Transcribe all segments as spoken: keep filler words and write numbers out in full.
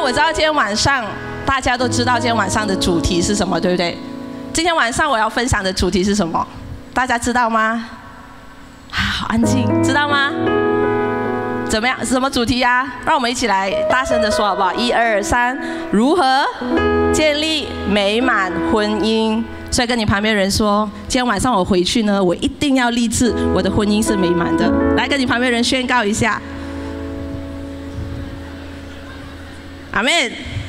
我知道今天晚上大家都知道今天晚上的主题是什么，对不对？今天晚上我要分享的主题是什么？大家知道吗？啊，好安静，知道吗？怎么样？什么主题呀、啊？让我们一起来大声的说好不好？一二三，如何建立美满婚姻？所以跟你旁边人说，今天晚上我回去呢，我一定要立志，我的婚姻是美满的。来跟你旁边人宣告一下。阿们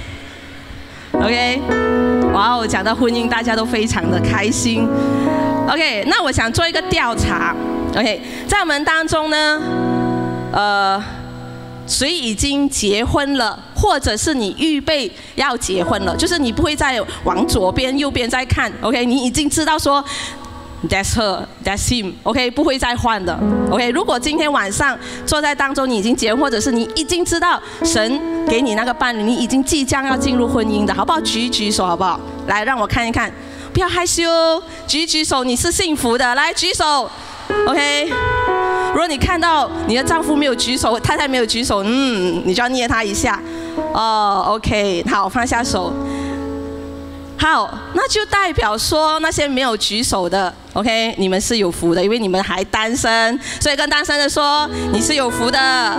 OK， 哇哦，讲到婚姻，大家都非常的开心。OK， 那我想做一个调查。OK， 在我们当中呢，呃，谁已经结婚了，或者是你预备要结婚了，就是你不会再往左边、右边再看。OK， 你已经知道说 ，That's her, that's him。OK， 不会再换的。OK， 如果今天晚上坐在当中，你已经结婚，或者是你已经知道神给你那个伴侣，你已经即将要进入婚姻的，好不好？举举手，好不好？来，让我看一看，不要害羞，举举手，你是幸福的，来举手。OK， 如果你看到你的丈夫没有举手，太太没有举手，嗯，你就要捏他一下。哦 ，OK， 好，放下手。好，那就代表说那些没有举手的 ，OK， 你们是有福的，因为你们还单身，所以跟单身的说你是有福的。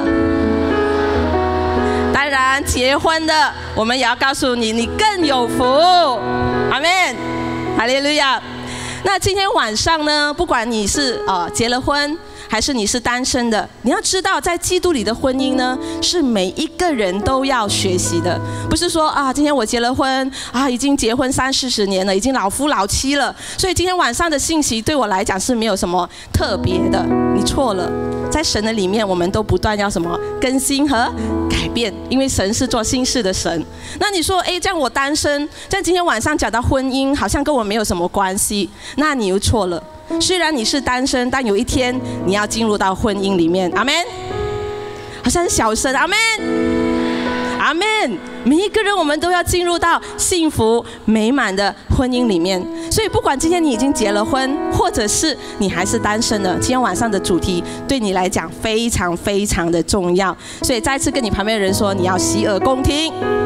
当然，结婚的我们也要告诉你，你更有福。阿们，哈利路亚。那今天晚上呢，不管你是呃结了婚，还是你是单身的，你要知道，在基督里的婚姻呢，是每一个人都要学习的。不是说啊，今天我结了婚啊，已经结婚三四十年了，已经老夫老妻了，所以今天晚上的信息对我来讲是没有什么特别的。你错了，在神的里面，我们都不断要什么更新和改变，因为神是做新事的神。那你说，哎，这样我单身，在今天晚上讲到婚姻，好像跟我没有什么关系，那你又错了。虽然你是单身，但有一天你要进入到婚姻里面。阿们，好像是小声。阿们，阿们，每一个人我们都要进入到幸福美满的婚姻里面。所以不管今天你已经结了婚，或者是你还是单身的，今天晚上的主题对你来讲非常非常的重要。所以再次跟你旁边的人说，你要洗耳恭听。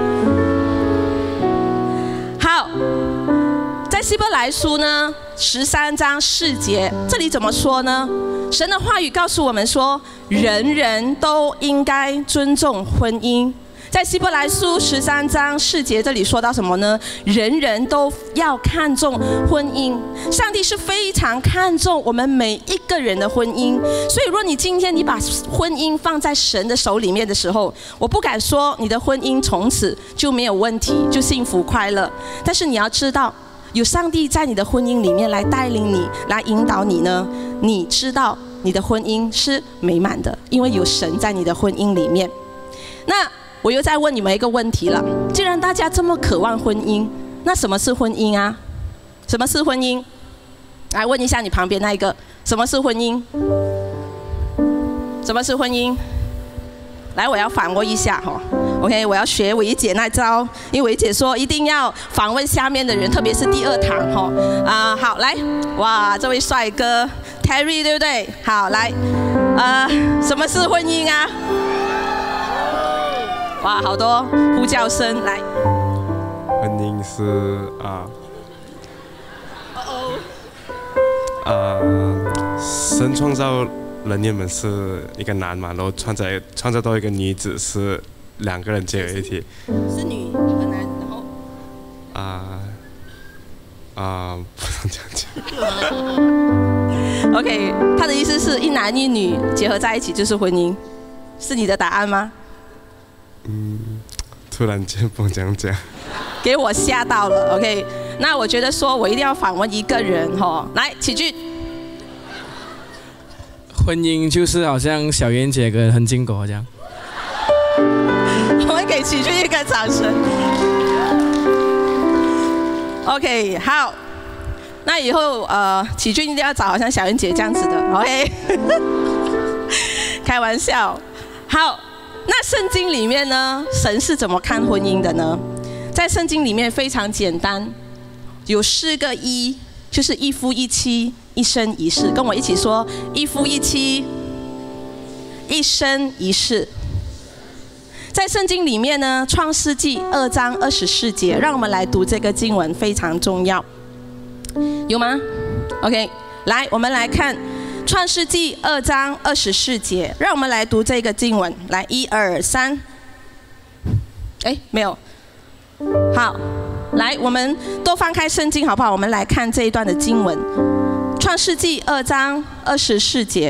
好，在希伯来书呢十三章四节，这里怎么说呢？神的话语告诉我们说，人人都应该尊重婚姻。在希伯来书十三章四节，这里说到什么呢？人人都要看重婚姻。上帝是非常看重我们每一个人的婚姻，所以如果你今天你把婚姻放在神的手里面的时候，我不敢说你的婚姻从此就没有问题，就幸福快乐。但是你要知道，有上帝在你的婚姻里面来带领你，来引导你呢，你知道你的婚姻是美满的，因为有神在你的婚姻里面。那我又再问你们一个问题了，既然大家这么渴望婚姻，那什么是婚姻啊？什么是婚姻？来问一下你旁边那一个，什么是婚姻？什么是婚姻？来，我要反问一下哈。OK， 我要学伟姐那招，因为伟姐说一定要访问下面的人，特别是第二堂哈。啊、呃，好，来，哇，这位帅哥 Terry 对不对？好，来，呃，什么是婚姻啊？哇，好多呼叫声，来。 婚姻是啊，啊、呃，神创造人原本是一个男嘛，然后创造创造到一个女子，是两个人结合一体。 是女和男，然后。 啊啊、呃，不能这样讲。OK， 他的意思是一男一女结合在一起就是婚姻，是你的答案吗？ 嗯，突然间不这样讲， 给我吓到了。OK， 那我觉得说我一定要访问一个人哈，来起句。 婚姻就是好像小妍姐跟恒金国这样。 我们给起句一个掌声。OK， 好，那以后呃起句一定要找好像小妍姐这样子的。OK， 开玩笑。好。那圣经里面呢，神是怎么看婚姻的呢？在圣经里面非常简单，有四个一，就是一夫一妻，一生一世。跟我一起说，一夫一妻，一生一世。 在圣经里面呢，《创世纪》二章二十四节，让我们来读这个经文，非常重要，有吗 ？OK， 来，我们来看《创世纪》二章二十四节，让我们来读这个经文。来，一二三，哎，没有，好，来，我们都翻开圣经好不好？我们来看这一段的经文，《创世纪》二章二十四节。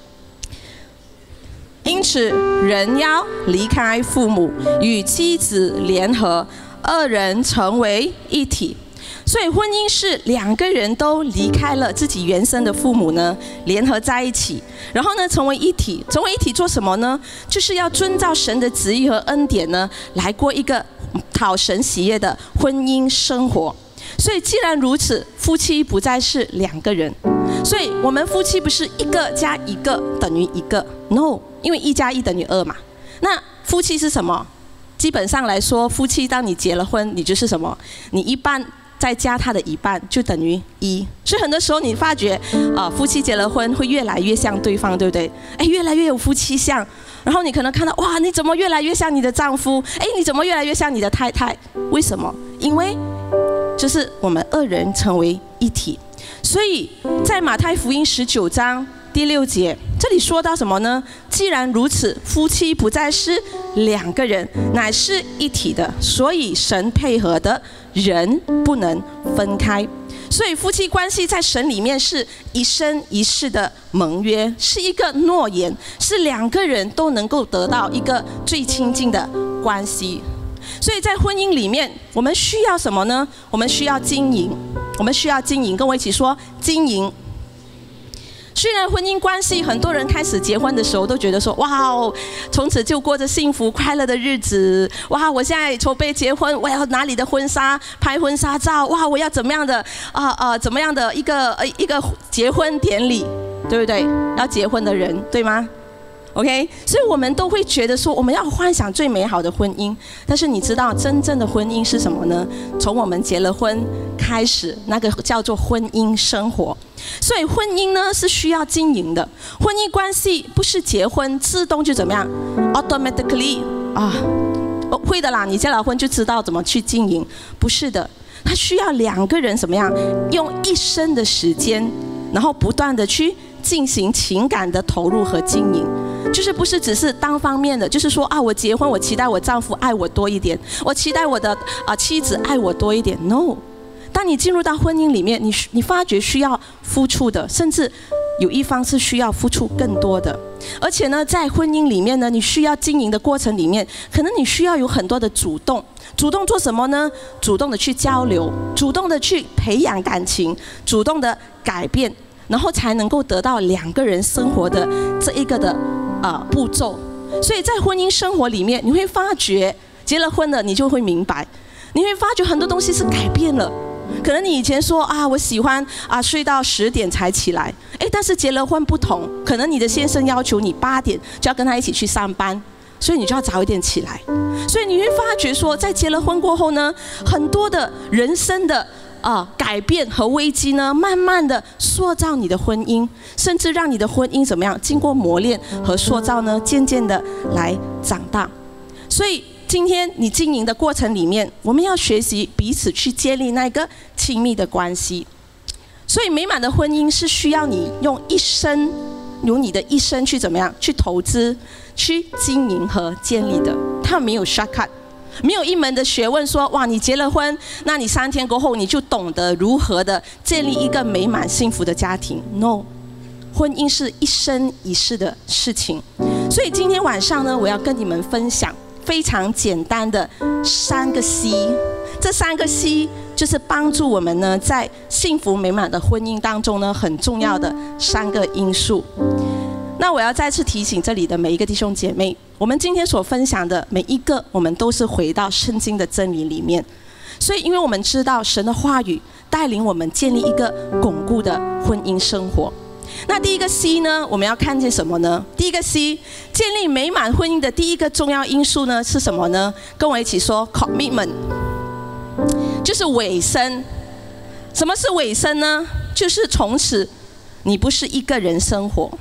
因此，人要离开父母，与妻子联合，二人成为一体。所以，婚姻是两个人都离开了自己原生的父母呢，联合在一起，然后呢，成为一体。成为一体做什么呢？就是要遵照神的旨意和恩典呢，来过一个讨神喜悦的婚姻生活。所以，既然如此，夫妻不再是两个人。所以我们夫妻不是一个加一个等于一个 ，no， 因为一加一等于二嘛。那夫妻是什么？基本上来说，夫妻当你结了婚，你就是什么？你一半再加他的一半，就等于一。所以很多时候你发觉，啊、呃，夫妻结了婚会越来越像对方，对不对？哎，越来越有夫妻相。然后你可能看到，哇，你怎么越来越像你的丈夫？哎，你怎么越来越像你的太太？为什么？因为就是我们二人成为一体。所以在马太福音十九章第六节，这里说到什么呢？既然如此，夫妻不再是两个人，乃是一体的，所以神配合的人不能分开。所以夫妻关系在神里面是一生一世的盟约，是一个诺言，是两个人都能够得到一个最亲近的关系。所以在婚姻里面，我们需要什么呢？我们需要经营，我们需要经营，跟我一起说经营。虽然婚姻关系，很多人开始结婚的时候都觉得说，哇哦，从此就过着幸福快乐的日子。哇，我现在筹备结婚，我要拿你的婚纱，拍婚纱照。哇，我要怎么样的啊啊、呃，怎么样的一个呃一个结婚典礼，对不对？要结婚的人，对吗？OK， 所以我们都会觉得说，我们要幻想最美好的婚姻。但是你知道真正的婚姻是什么呢？从我们结了婚开始，那个叫做婚姻生活。所以婚姻呢是需要经营的，婚姻关系不是结婚自动就怎么样 ，automatically 啊，会的啦，你结了婚就知道怎么去经营，不是的，它需要两个人怎么样，用一生的时间，然后不断的去进行情感的投入和经营。就是不是只是单方面的，就是说啊，我结婚，我期待我丈夫爱我多一点，我期待我的啊、呃、妻子爱我多一点。No， 当你进入到婚姻里面，你你发觉需要付出的，甚至有一方是需要付出更多的。而且呢，在婚姻里面呢，你需要经营的过程里面，可能你需要有很多的主动。主动做什么呢？主动的去交流，主动的去培养感情，主动的改变，然后才能够得到两个人生活的这一个的。呃，步骤。所以在婚姻生活里面，你会发觉，结了婚了，你就会明白，你会发觉很多东西是改变了。可能你以前说啊，我喜欢啊睡到十点才起来，哎，但是结了婚不同，可能你的先生要求你八点就要跟他一起去上班，所以你就要早一点起来。所以你会发觉说，在结了婚过后呢，很多的人生的。啊、呃，改变和危机呢，慢慢的塑造你的婚姻，甚至让你的婚姻怎么样？经过磨练和塑造呢，渐渐的来长大。所以今天你经营的过程里面，我们要学习彼此去建立那个亲密的关系。所以美满的婚姻是需要你用一生，用你的一生去怎么样？去投资、去经营和建立的。它没有 shortcut。没有一门的学问说，哇，你结了婚，那你三天过后你就懂得如何的建立一个美满幸福的家庭。No， 婚姻是一生一世的事情。所以今天晚上呢，我要跟你们分享非常简单的三个 C， 这三个 C 就是帮助我们呢在幸福美满的婚姻当中呢很重要的三个因素。那我要再次提醒这里的每一个弟兄姐妹，我们今天所分享的每一个，我们都是回到圣经的真理里面。所以因为我们知道神的话语带领我们建立一个巩固的婚姻生活。那第一个 C 呢，我们要看见什么呢？第一个 C， 建立美满婚姻的第一个重要因素呢是什么呢？跟我一起说 commitment， 就是委身。什么是委身呢？就是从此你不是一个人生活。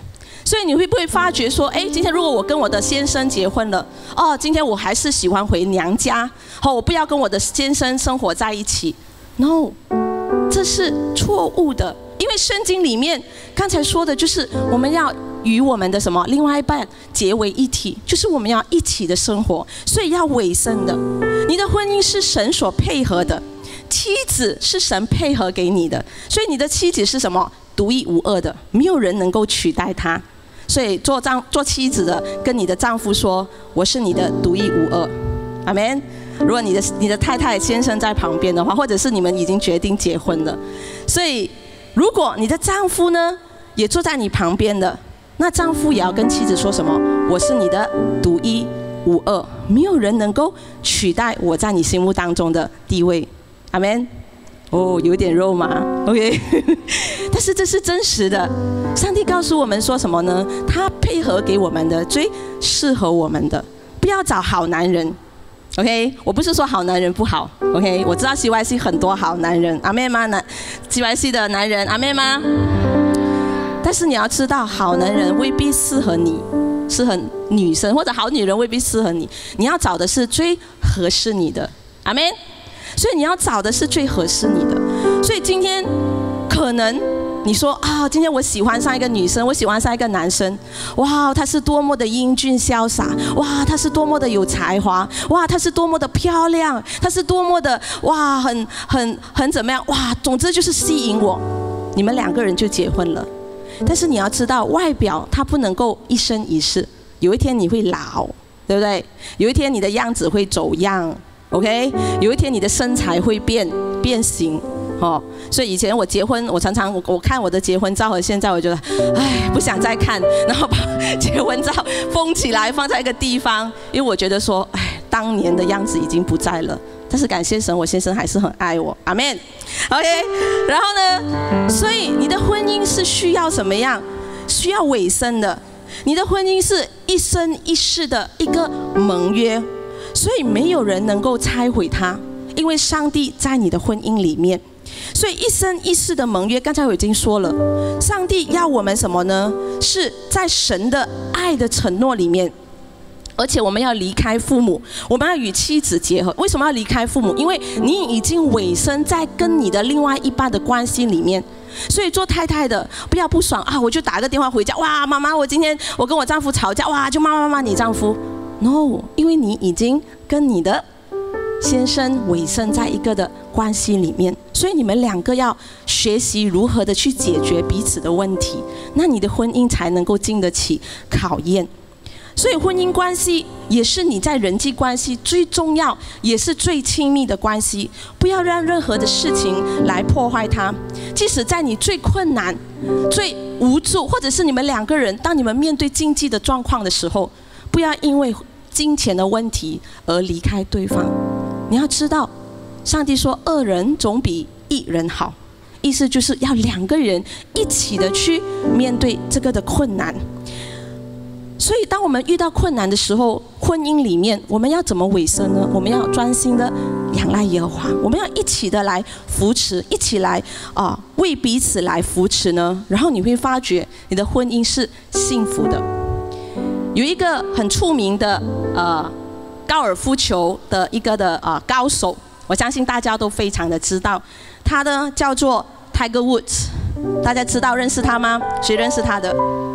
所以你会不会发觉说，哎，今天如果我跟我的先生结婚了，哦，今天我还是喜欢回娘家，哦，我不要跟我的先生生活在一起。No， 这是错误的，因为圣经里面刚才说的就是我们要与我们的什么另外一半结为一体，就是我们要一起的生活，所以要委身的。你的婚姻是神所配合的，妻子是神配合给你的，所以你的妻子是什么？独一无二的，没有人能够取代她。所以做丈做妻子的，跟你的丈夫说：“我是你的独一无二。”阿们。如果你的你的太太先生在旁边的话，或者是你们已经决定结婚了，所以如果你的丈夫呢也坐在你旁边的，那丈夫也要跟妻子说什么？我是你的独一无二，没有人能够取代我在你心目当中的地位。阿们。哦，有点肉麻 ，OK 。但是这是真实的。上帝告诉我们说什么呢？他配合给我们的最适合我们的，不要找好男人 ，OK。我不是说好男人不好 ，OK。我知道 C Y C 很多好男人，阿妹吗？男 C Y C 的男人，阿妹吗？但是你要知道，好男人未必适合你，适合女生，或者好女人未必适合你。你要找的是最合适你的，阿妹。所以你要找的是最合适你的。所以今天可能你说啊，今天我喜欢上一个女生，我喜欢上一个男生，哇，他是多么的英俊潇洒，哇，他是多么的有才华，哇，他是多么的漂亮，他是多么的哇，很很很怎么样，哇，总之就是吸引我，你们两个人就结婚了。但是你要知道，外表它不能够一生一世，有一天你会老，对不对？有一天你的样子会走样。OK， 有一天你的身材会变变形，哦，所以以前我结婚，我常常我我看我的结婚照和现在，我觉得，唉，不想再看，然后把结婚照封起来放在一个地方，因为我觉得说，唉，当年的样子已经不在了。但是感谢神，我先生还是很爱我，阿们。OK， 然后呢，所以你的婚姻是需要什么样？需要委身的，你的婚姻是一生一世的一个盟约。所以没有人能够拆毁它，因为上帝在你的婚姻里面。所以一生一世的盟约，刚才我已经说了，上帝要我们什么呢？是在神的爱的承诺里面，而且我们要离开父母，我们要与妻子结合。为什么要离开父母？因为你已经委身在跟你的另外一半的关系里面。所以做太太的不要不爽啊，我就打个电话回家，哇，妈妈，我今天我跟我丈夫吵架，哇，就骂骂骂你丈夫。No， 因为你已经跟你的先生委身在一个的关系里面，所以你们两个要学习如何的去解决彼此的问题，那你的婚姻才能够经得起考验。所以婚姻关系也是你在人际关系最重要，也是最亲密的关系。不要让任何的事情来破坏它。即使在你最困难、最无助，或者是你们两个人当你们面对经济的状况的时候，不要因为金钱的问题而离开对方。你要知道，上帝说二人总比一人好，意思就是要两个人一起的去面对这个的困难。所以当我们遇到困难的时候，婚姻里面我们要怎么委身呢？我们要专心的仰赖耶和华，我们要一起的来扶持，一起来啊、呃、为彼此来扶持呢。然后你会发觉你的婚姻是幸福的。有一个很出名的呃高尔夫球的一个的呃高手，我相信大家都非常的知道，他呢叫做 Tiger Woods， 大家知道认识他吗？谁认识他的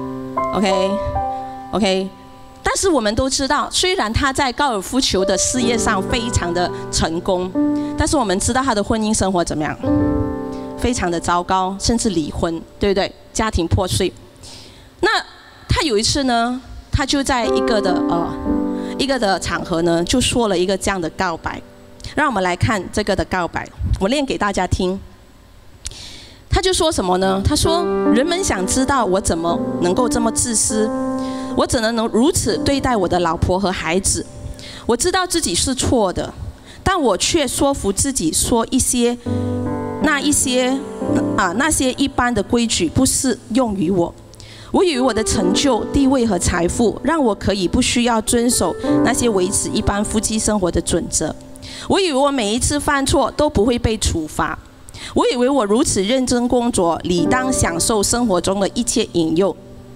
？OK OK， 但是我们都知道，虽然他在高尔夫球的事业上非常的成功，但是我们知道他的婚姻生活怎么样？非常的糟糕，甚至离婚，对不对？家庭破碎。那他有一次呢，他就在一个的呃一个的场合呢，就说了一个这样的告白。让我们来看这个的告白，我念给大家听。他就说什么呢？他说：“人们想知道我怎么能够这么自私，我怎能能如此对待我的老婆和孩子？我知道自己是错的，但我却说服自己说一些那一些啊那些一般的规矩不适用于我。我以为我的成就、地位和财富让我可以不需要遵守那些维持一般夫妻生活的准则。我以为我每一次犯错都不会被处罚。我以为我如此认真工作，理当享受生活中的一切引诱。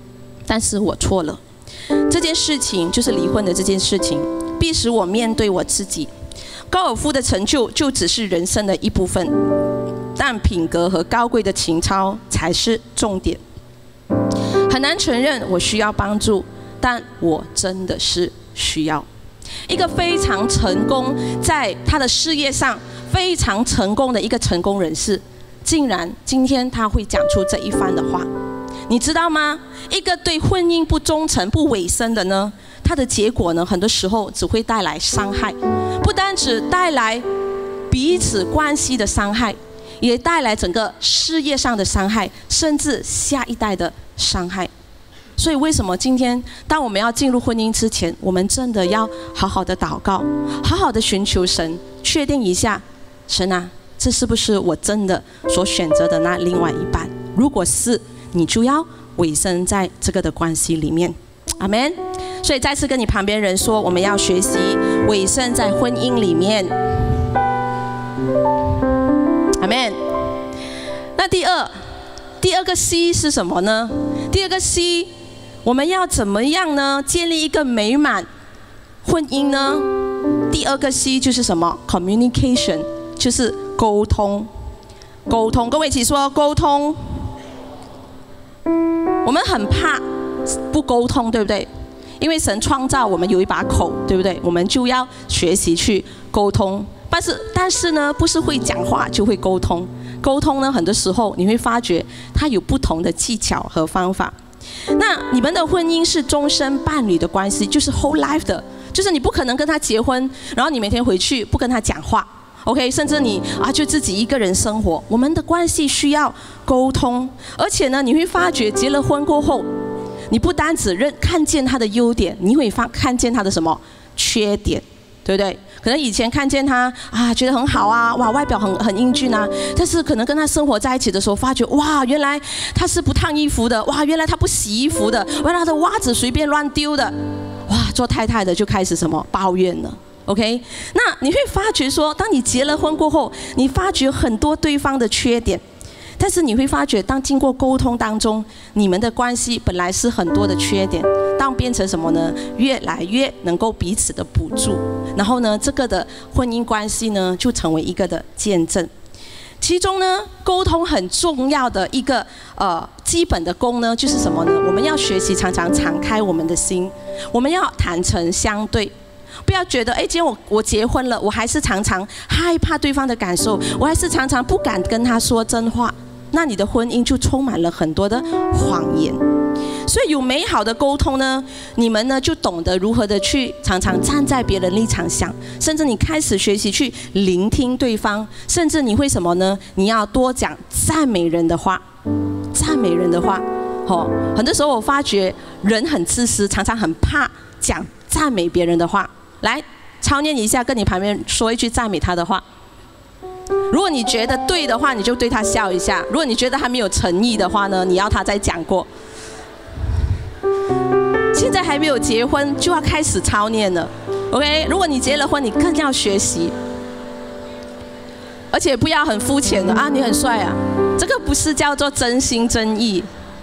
但是我错了。这件事情就是离婚的这件事情，必使我面对我自己。高尔夫的成就就只是人生的一部分，但品格和高贵的情操才是重点。很难承认我需要帮助，但我真的是需要。一个非常成功，在他的事业上非常成功的一个成功人士，竟然今天他会讲出这一番的话，你知道吗？一个对婚姻不忠诚、不委身的呢，他的结果呢，很多时候只会带来伤害，不单只带来彼此关系的伤害，也带来整个事业上的伤害，甚至下一代的伤害。所以为什么今天当我们要进入婚姻之前，我们真的要好好的祷告，好好的寻求神，确定一下，神啊，这是不是我真的所选择的那另外一半？如果是，你就要委身在这个的关系里面。阿们。所以再次跟你旁边人说，我们要学习委身在婚姻里面。阿们。那第二第二个 C 是什么呢？第二个 C， 我们要怎么样呢？建立一个美满婚姻呢？第二个 C 就是什么 ？Communication， 就是沟通。沟通，各位一起说沟通。我们很怕不沟通，对不对？因为神创造我们有一把口，对不对？我们就要学习去沟通。但是，但是呢，不是会讲话就会沟通。沟通呢，很多时候你会发觉它有不同的技巧和方法。那你们的婚姻是终身伴侣的关系，就是 whole life 的，就是你不可能跟他结婚，然后你每天回去不跟他讲话 ，OK？ 甚至你啊就自己一个人生活。我们的关系需要沟通，而且呢，你会发觉结了婚过后，你不单只认看见他的优点，你会发看见他的什么缺点，对不对？可能以前看见他啊，觉得很好啊，哇，外表很很英俊啊，但是可能跟他生活在一起的时候，发觉哇，原来他是不烫衣服的，哇，原来他不洗衣服的，原来他的袜子随便乱丢的，哇，做太太的就开始什么抱怨了。OK， 那你会发觉说，当你结了婚过后，你发觉很多对方的缺点。但是你会发觉，当经过沟通当中，你们的关系本来是很多的缺点，当变成什么呢？越来越能够彼此的补助，然后呢，这个的婚姻关系呢，就成为一个的见证。其中呢，沟通很重要的一个呃基本的功呢，就是什么呢？我们要学习常常敞开我们的心，我们要坦诚相对。不要觉得，哎，今天我我结婚了，我还是常常害怕对方的感受，我还是常常不敢跟他说真话。那你的婚姻就充满了很多的谎言。所以有美好的沟通呢，你们呢就懂得如何的去常常站在别人立场想，甚至你开始学习去聆听对方，甚至你会什么呢？你要多讲赞美人的话，赞美人的话。哦，很多时候我发觉人很自私，常常很怕讲赞美别人的话。来操练一下，跟你旁边说一句赞美他的话。如果你觉得对的话，你就对他笑一下；如果你觉得他没有诚意的话呢，你要他再讲过。现在还没有结婚，就要开始操练了 ，OK？ 如果你结了婚，你更要学习，而且不要很肤浅的啊，你很帅啊，这个不是叫做真心真意。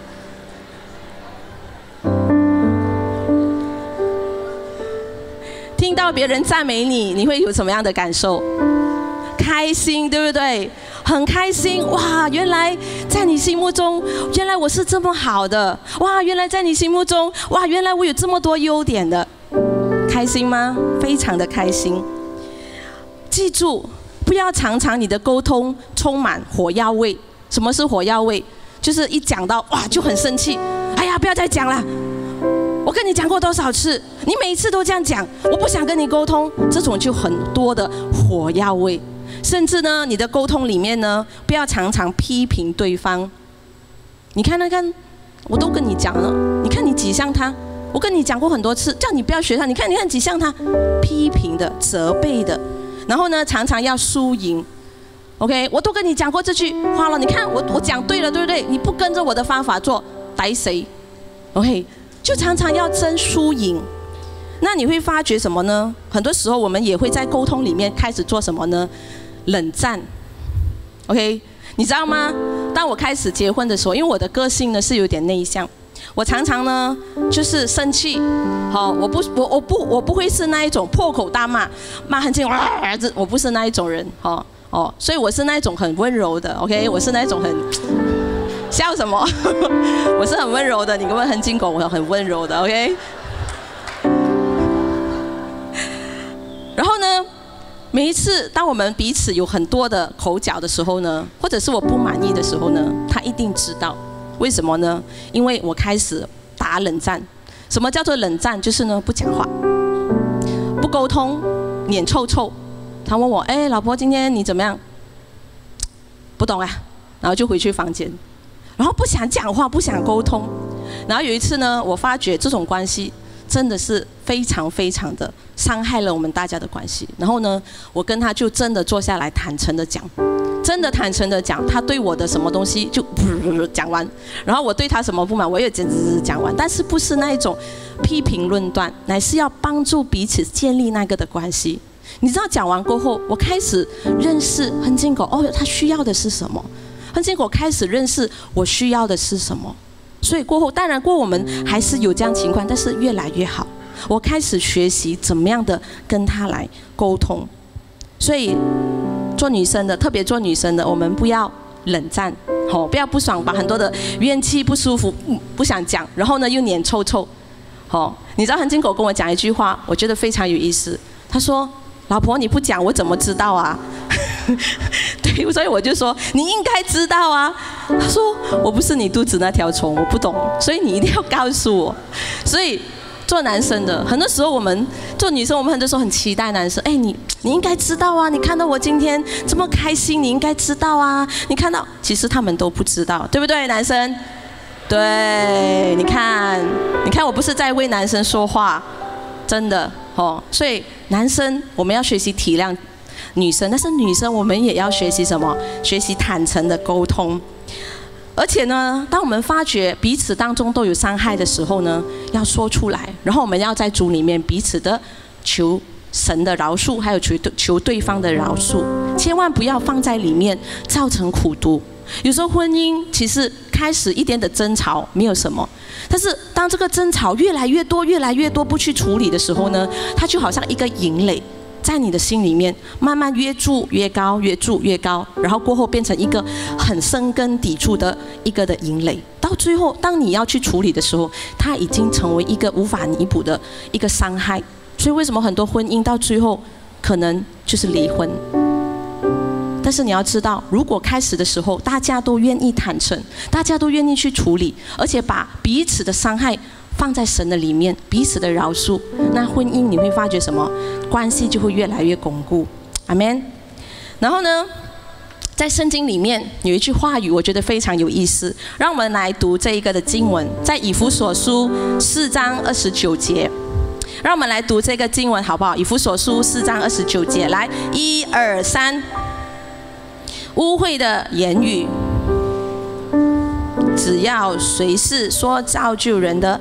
听到别人赞美你，你会有什么样的感受？开心，对不对？很开心，哇！原来在你心目中，原来我是这么好的，哇！原来在你心目中，哇！原来我有这么多优点的，开心吗？非常的开心。记住，不要常常你的沟通充满火药味。什么是火药味？就是一讲到哇就很生气，哎呀，不要再讲了。我跟你讲过多少次，你每一次都这样讲，我不想跟你沟通，这种就很多的火药味。甚至呢，你的沟通里面呢，不要常常批评对方。你看那看，我都跟你讲了，你看你几像他，我跟你讲过很多次，叫你不要学他。你看你看几像他，批评的、责备的，然后呢，常常要输赢。OK， 我都跟你讲过这句话了，你看我我讲对了，对不对？你不跟着我的方法做，逮谁 ？OK。就常常要争输赢，那你会发觉什么呢？很多时候我们也会在沟通里面开始做什么呢？冷战 ，OK？ 你知道吗？当我开始结婚的时候，因为我的个性呢是有点内向， 我常常呢就是生气，好，我不我我不我不会是那一种破口大骂，骂很劲，儿子，我不是那一种人，哦哦，所以我是那一种很温柔的 ，OK， 我是那一种很笑什么？我是很温柔的，你跟我很金狗，我很温柔的 ，OK。然后呢，每一次当我们彼此有很多的口角的时候呢，或者是我不满意的时候呢，他一定知道。为什么呢？因为我开始打冷战。什么叫做冷战？就是呢不讲话，不沟通，脸臭臭。他问我，哎，老婆，今天你怎么样？不懂啊，然后就回去房间，然后不想讲话，不想沟通。然后有一次呢，我发觉这种关系真的是非常非常的伤害了我们大家的关系。然后呢，我跟他就真的坐下来坦诚的讲。真的坦诚的讲，他对我的什么东西就讲完，然后我对他什么不满，我也简直讲完，但是不是那一种批评论断，乃是要帮助彼此建立那个的关系。你知道讲完过后，我开始认识亨金狗，哦，他需要的是什么？亨金狗开始认识我需要的是什么。所以过后，当然过后我们还是有这样情况，但是越来越好。我开始学习怎么样的跟他来沟通，所以。做女生的，特别做女生的，我们不要冷战，哦，不要不爽，把很多的怨气、不舒服、嗯、不想讲，然后呢又脸臭臭，哦，你知道恒金狗跟我讲一句话，我觉得非常有意思。他说：“老婆，你不讲，我怎么知道啊？”对，所以我就说你应该知道啊。他说：“我不是你肚子那条虫，我不懂，所以你一定要告诉我。”所以。做男生的，很多时候我们做女生，我们很多时候很期待男生。哎，你你应该知道啊！你看到我今天这么开心，你应该知道啊！你看到，其实他们都不知道，对不对，男生？对，你看，你看，我不是在为男生说话，真的哦。所以男生我们要学习体谅女生，但是女生我们也要学习什么？学习坦诚的沟通。而且呢，当我们发觉彼此当中都有伤害的时候呢，要说出来，然后我们要在主里面彼此的求神的饶恕，还有求求对方的饶恕，千万不要放在里面造成苦毒。有时候婚姻其实开始一点的争吵没有什么，但是当这个争吵越来越多、越来越多不去处理的时候呢，它就好像一个营垒。在你的心里面，慢慢越筑越高，越筑越高，然后过后变成一个很生根砥柱的一个的营垒。到最后，当你要去处理的时候，它已经成为一个无法弥补的一个伤害。所以为什么很多婚姻到最后可能就是离婚？但是你要知道，如果开始的时候大家都愿意坦诚，大家都愿意去处理，而且把彼此的伤害放在神的里面，彼此的饶恕，那婚姻你会发觉什么？关系就会越来越巩固。阿们。然后呢，在圣经里面有一句话语，我觉得非常有意思，让我们来读这一个的经文，在以弗所书四章二十九节。让我们来读这个经文好不好？以弗所书四章二十九节，来，一二三。污秽的言语，只要随时说造就人的。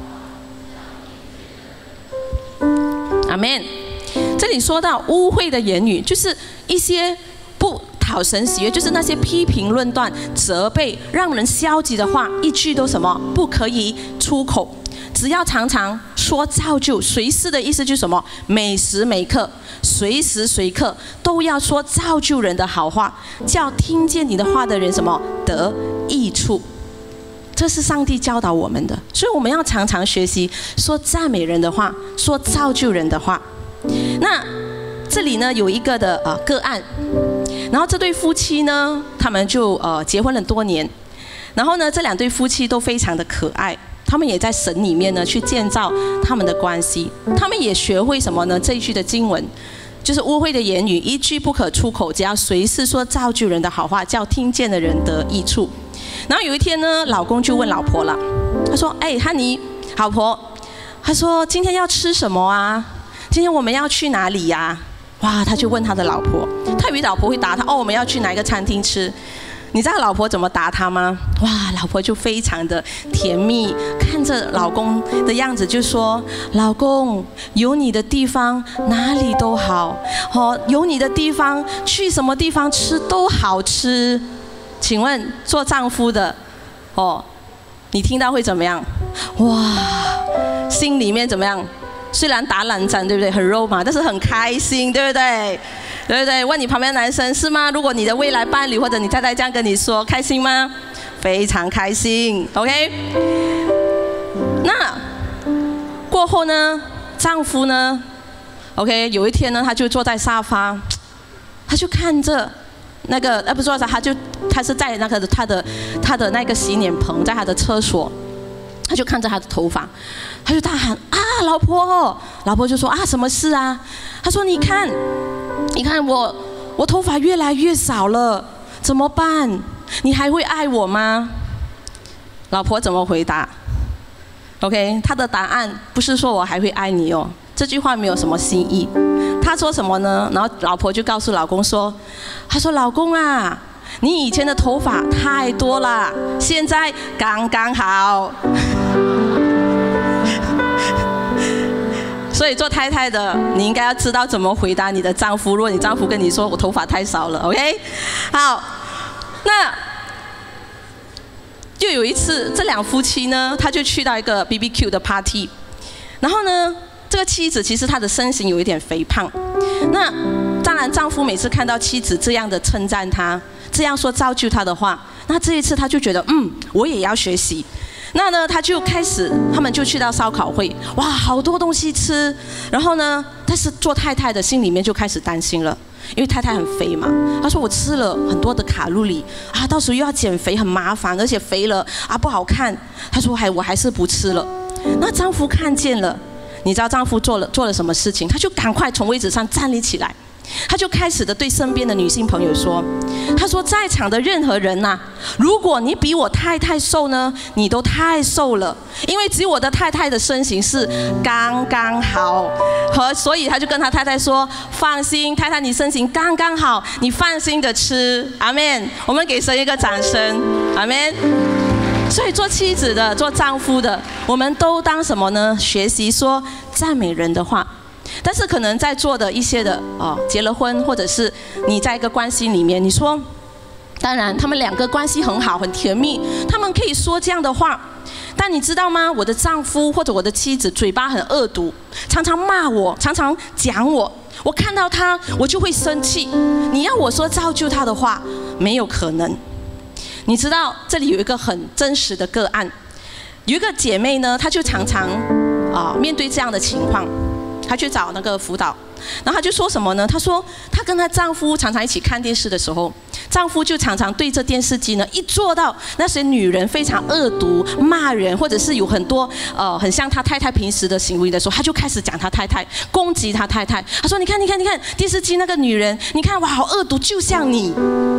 阿们。这里说到污秽的言语，就是一些不讨神喜悦，就是那些批评论断、责备、让人消极的话，一句都什么不可以出口。只要常常说造就，随时的意思就是什么？每时每刻、随时随刻都要说造就人的好话，叫听见你的话的人什么得益处。这是上帝教导我们的，所以我们要常常学习说赞美人的话，说造就人的话。那这里呢有一个的呃个案，然后这对夫妻呢，他们就呃结婚了多年，然后呢这两对夫妻都非常的可爱，他们也在神里面呢去建造他们的关系，他们也学会什么呢？这一句的经文，就是污秽的言语一句不可出口，只要随时说造就人的好话，叫听见的人得益处。然后有一天呢，老公就问老婆了，他说：“哎，汉妮，老婆，他说今天要吃什么啊？今天我们要去哪里呀？”哇，他就问他的老婆，他以为老婆会答他：“哦，我们要去哪一个餐厅吃。”你知道老婆怎么答他吗？哇，老婆就非常的甜蜜，看着老公的样子就说：“老公，有你的地方哪里都好，哦，有你的地方去什么地方吃都好吃。”请问做丈夫的，哦， 你听到会怎么样？哇，心里面怎么样？虽然打冷战，对不对？很肉麻，但是很开心，对不对？对不对？问你旁边的男生是吗？如果你的未来伴侣或者你太太这样跟你说，开心吗？非常开心 ，OK？ 那过后呢，丈夫呢 ，OK？ 有一天呢，他就坐在沙发，他就看着那个，呃，不是坐在，他就他是在那个他的他的那个洗脸棚，在他的厕所，他就看着他的头发，他就大喊啊，老婆！老婆就说啊，什么事啊？他说你看，你看我我头发越来越少了，怎么办？你还会爱我吗？老婆怎么回答 ？OK， 他的答案不是说我还会爱你哦，这句话没有什么新意。他说什么呢？然后老婆就告诉老公说：“他说老公啊，你以前的头发太多了，现在刚刚好。”所以做太太的，你应该要知道怎么回答你的丈夫。如果你丈夫跟你说我头发太少了 ，OK？ 好，那就有一次，这两夫妻呢，他就去到一个 B B Q 的 party， 然后呢，这个妻子其实她的身形有一点肥胖。那当然，丈夫每次看到妻子这样的称赞他，这样说造就他的话，那这一次他就觉得，嗯，我也要学习。那呢，他就开始，他们就去到烧烤会，哇，好多东西吃。然后呢，但是做太太的心里面就开始担心了，因为太太很肥嘛。她说我吃了很多的卡路里啊，到时候又要减肥，很麻烦，而且肥了啊不好看。她说还我还是不吃了。那丈夫看见了，你知道丈夫做了做了什么事情？他就赶快从位置上站立起来。他就开始的对身边的女性朋友说：“他说在场的任何人呐、啊，如果你比我太太瘦呢，你都太瘦了，因为只有我的太太的身形是刚刚好，和所以他就跟他太太说：放心，太太你身形刚刚好，你放心的吃。阿们，我们给神一个掌声，阿们。所以做妻子的、做丈夫的，我们都当什么呢？学习说赞美人的话。”但是可能在座的一些的哦，结了婚，或者是你在一个关系里面，你说，当然他们两个关系很好，很甜蜜，他们可以说这样的话。但你知道吗？我的丈夫或者我的妻子嘴巴很恶毒，常常骂我，常常讲我，我看到他我就会生气。你要我说造就他的话，没有可能。你知道这里有一个很真实的个案，有一个姐妹呢，她就常常啊、呃、面对这样的情况。她去找那个辅导，然后她就说什么呢？她说她跟她丈夫常常一起看电视的时候，丈夫就常常对着电视机呢，一做到那些女人非常恶毒、骂人，或者是有很多呃很像他太太平时的行为的时候，他就开始讲他太太，攻击他太太。他说：“你看，你看，你看电视机那个女人，你看哇，好恶毒，就像你。”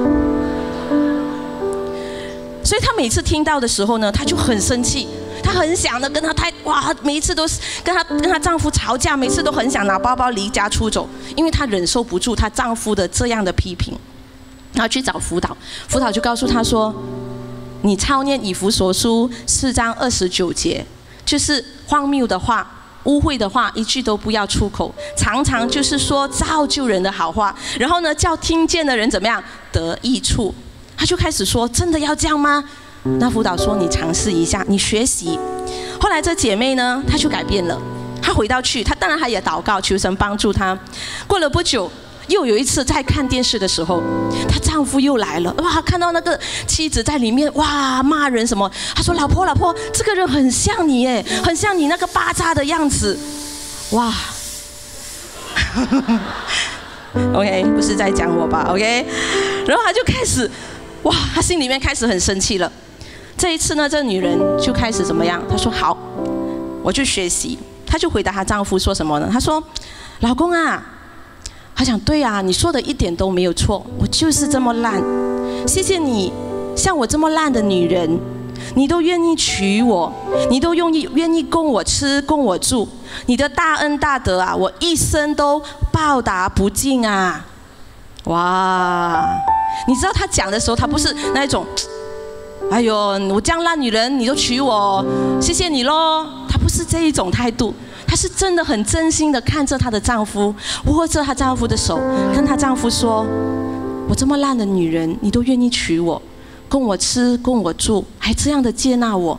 所以她每次听到的时候呢，她就很生气。她很想的跟她太哇，每一次都是跟她跟她丈夫吵架，每次都很想拿包包离家出走，因为她忍受不住她丈夫的这样的批评，然后去找辅导，辅导就告诉她说：“你操念以弗所书四章二十九节，就是荒谬的话、污秽的话，一句都不要出口，常常就是说造就人的好话，然后呢，叫听见的人怎么样得益处。”她就开始说：“真的要这样吗？”那辅导说：“你尝试一下，你学习。”后来这姐妹呢，她就改变了。她回到去，她当然她也祷告，求神帮助她。过了不久，又有一次在看电视的时候，她丈夫又来了。哇，看到那个妻子在里面哇骂人什么，她说：“老婆，老婆，这个人很像你耶，很像你那个巴扎的样子。”哇，OK， 不是在讲我吧 ？OK， 然后她就开始，哇，她心里面开始很生气了。这一次呢，这女人就开始怎么样？她说：“好，我去学习。”她就回答她丈夫说什么呢？她说：“老公啊，她讲对啊，你说的一点都没有错，我就是这么烂。谢谢你，像我这么烂的女人，你都愿意娶我，你都愿意愿意供我吃，供我住，你的大恩大德啊，我一生都报答不尽啊！”哇，你知道她讲的时候，她不是那一种。哎呦，我这样烂女人你都娶我，谢谢你咯。她不是这一种态度，她是真的很真心的看着她的丈夫，握着她丈夫的手，跟她丈夫说：“我这么烂的女人，你都愿意娶我，供我吃，供我住，还这样的接纳我，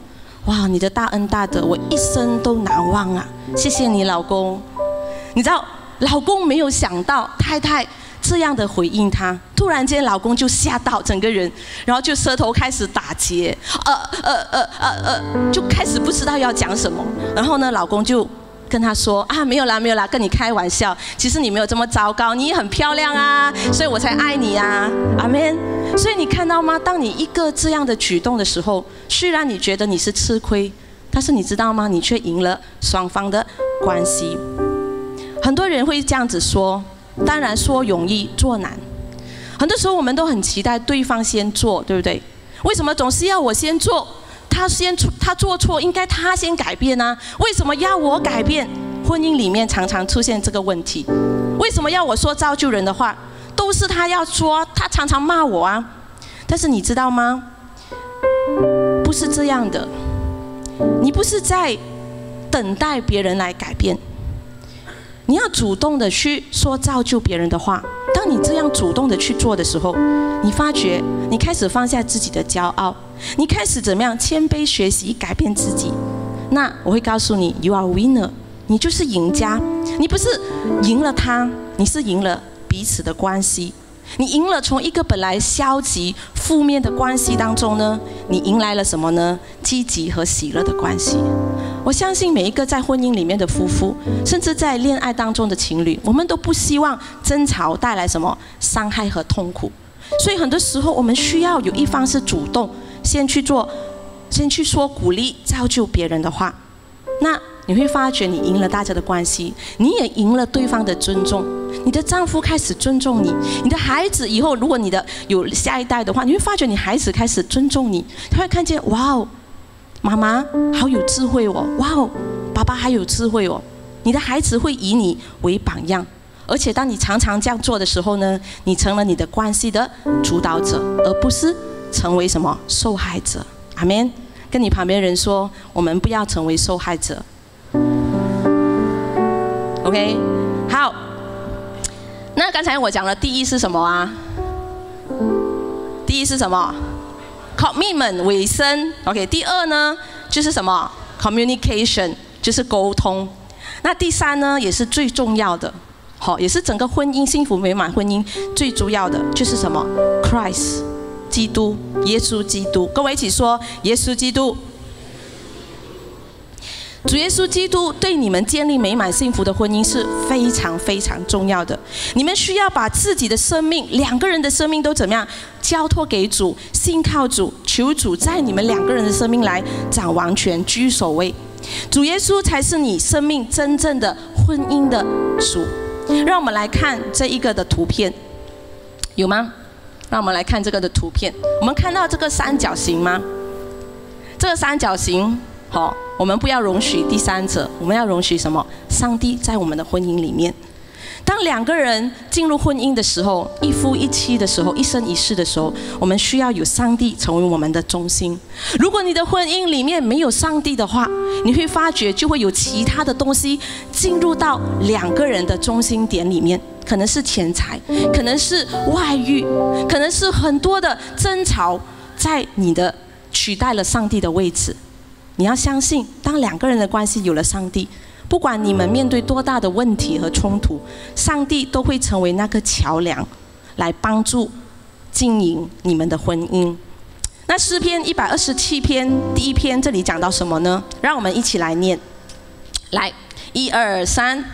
哇，你的大恩大德，我一生都难忘啊！谢谢你，老公。你知道，老公没有想到太太这样的回应他，突然间老公就吓到整个人，然后就舌头开始打结，呃呃呃呃呃，就开始不知道要讲什么。然后呢，老公就跟他说啊，没有啦，没有啦，跟你开玩笑，其实你没有这么糟糕，你也很漂亮啊，所以我才爱你啊，阿们。所以你看到吗？当你一个这样的举动的时候，虽然你觉得你是吃亏，但是你知道吗？你却赢了双方的关系。很多人会这样子说，当然说容易做难。很多时候我们都很期待对方先做，对不对？为什么总是要我先做？他先他做错，应该他先改变啊？为什么要我改变？婚姻里面常常出现这个问题。为什么要我说造就人的话？都是他要说，他常常骂我啊。但是你知道吗？不是这样的。你不是在等待别人来改变。你要主动的去说造就别人的话。当你这样主动的去做的时候，你发觉你开始放下自己的骄傲，你开始怎么样谦卑学习改变自己。那我会告诉你 ，You are winner， 你就是赢家。你不是赢了他，你是赢了彼此的关系。你赢了从一个本来消极负面的关系当中呢，你迎来了什么呢？积极和喜乐的关系。我相信每一个在婚姻里面的夫妇，甚至在恋爱当中的情侣，我们都不希望争吵带来什么伤害和痛苦。所以很多时候我们需要有一方是主动先去做，先去说鼓励造就别人的话。那你会发觉你赢了大家的关系，你也赢了对方的尊重。你的丈夫开始尊重你，你的孩子以后如果你的有下一代的话，你会发觉你孩子开始尊重你，他会看见哇哦，妈妈好有智慧哦，哇哦，爸爸还有智慧哦。你的孩子会以你为榜样，而且当你常常这样做的时候呢，你成了你的关系的主导者，而不是成为什么受害者。阿们。跟你旁边人说，我们不要成为受害者。OK， 好。那刚才我讲了，第一是什么啊？第一是什么 ？commitment 委身。OK， 第二呢就是什么 ？communication 就是沟通。那第三呢也是最重要的，好，也是整个婚姻幸福美满婚姻最主要的就是什么 ？Christ 基督，耶稣基督。跟我一起说，耶稣基督。主耶稣基督对你们建立美满幸福的婚姻是非常非常重要的。你们需要把自己的生命，两个人的生命都怎么样交托给主，信靠主，求主在你们两个人的生命来掌王权，居首位。主耶稣才是你生命真正的婚姻的主。让我们来看这一个的图片，有吗？让我们来看这个的图片。我们看到这个三角形吗？这个三角形，好、哦。我们不要容许第三者，我们要容许什么？上帝在我们的婚姻里面。当两个人进入婚姻的时候，一夫一妻的时候，一生一世的时候，我们需要有上帝成为我们的中心。如果你的婚姻里面没有上帝的话，你会发觉就会有其他的东西进入到两个人的中心点里面，可能是钱财，可能是外遇，可能是很多的争吵，在你的取代了上帝的位置。你要相信，当两个人的关系有了上帝，不管你们面对多大的问题和冲突，上帝都会成为那个桥梁，来帮助经营你们的婚姻。那诗篇一百二十七篇第一篇这里讲到什么呢？让我们一起来念。来，一二三。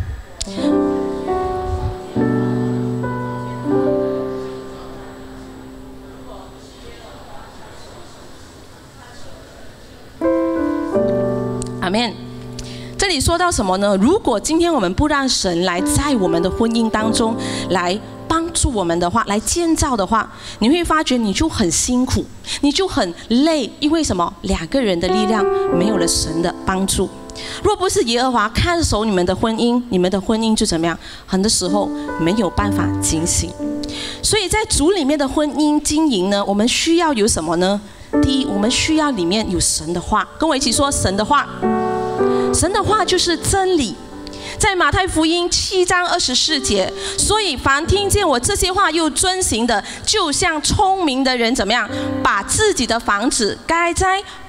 阿们。这里说到什么呢？如果今天我们不让神来在我们的婚姻当中来帮助我们的话，来建造的话，你会发觉你就很辛苦，你就很累，因为什么？两个人的力量没有了神的帮助。若不是耶和华看守你们的婚姻，你们的婚姻就怎么样？很多时候没有办法警醒。所以在主里面的婚姻经营呢，我们需要有什么呢？第一，我们需要里面有神的话，跟我一起说神的话。神的话就是真理，在马太福音七章二十四节，所以凡听见我这些话又遵行的，就像聪明的人怎么样，把自己的房子盖在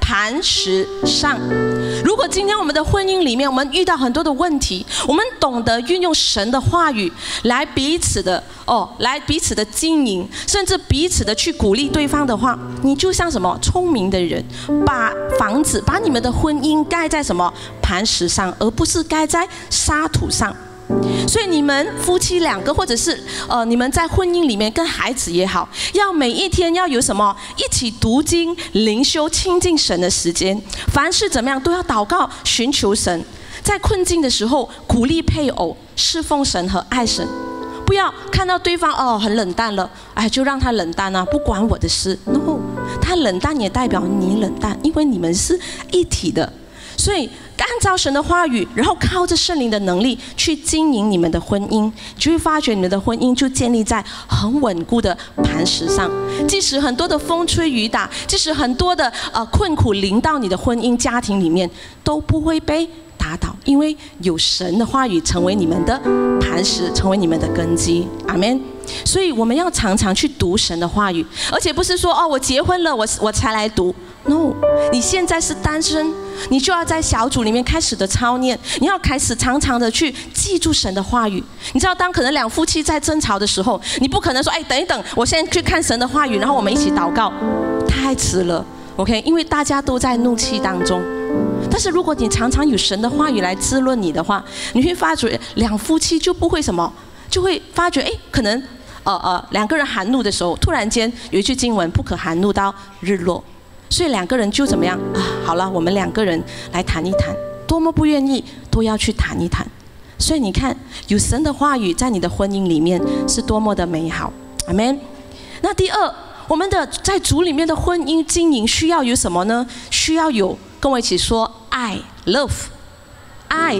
磐石上。如果今天我们的婚姻里面，我们遇到很多的问题，我们懂得运用神的话语来彼此的哦，来彼此的经营，甚至彼此的去鼓励对方的话，你就像什么聪明的人，把房子，把你们的婚姻盖在什么磐石上，而不是盖在沙土上。所以你们夫妻两个，或者是呃，你们在婚姻里面跟孩子也好，要每一天要有什么一起读经、灵修、亲近神的时间。凡事怎么样都要祷告、寻求神。在困境的时候，鼓励配偶侍奉神和爱神。不要看到对方哦很冷淡了，哎，就让他冷淡啊，不关我的事。No， 他冷淡也代表你冷淡，因为你们是一体的。所以按照神的话语，然后靠着圣灵的能力去经营你们的婚姻，就会发觉你们的婚姻就建立在很稳固的磐石上。即使很多的风吹雨打，即使很多的呃困苦临到你的婚姻家庭里面，都不会被打倒，因为有神的话语成为你们的磐石，成为你们的根基。阿们。所以我们要常常去读神的话语，而且不是说哦我结婚了我我才来读。No， 你现在是单身，你就要在小组里面开始的操练，你要开始常常的去记住神的话语。你知道，当可能两夫妻在争吵的时候，你不可能说，哎，等一等，我现在去看神的话语，然后我们一起祷告，太迟了 ，OK？ 因为大家都在怒气当中。但是如果你常常有神的话语来滋润你的话，你会发觉两夫妻就不会什么，就会发觉，哎，可能呃呃两个人含怒的时候，突然间有一句经文，不可含怒到日落。所以两个人就怎么样啊？好了，我们两个人来谈一谈，多么不愿意都要去谈一谈。所以你看，有神的话语在你的婚姻里面是多么的美好，阿们。那第二，我们的在主里面的婚姻经营需要有什么呢？需要有，跟我一起说爱 ，love， 爱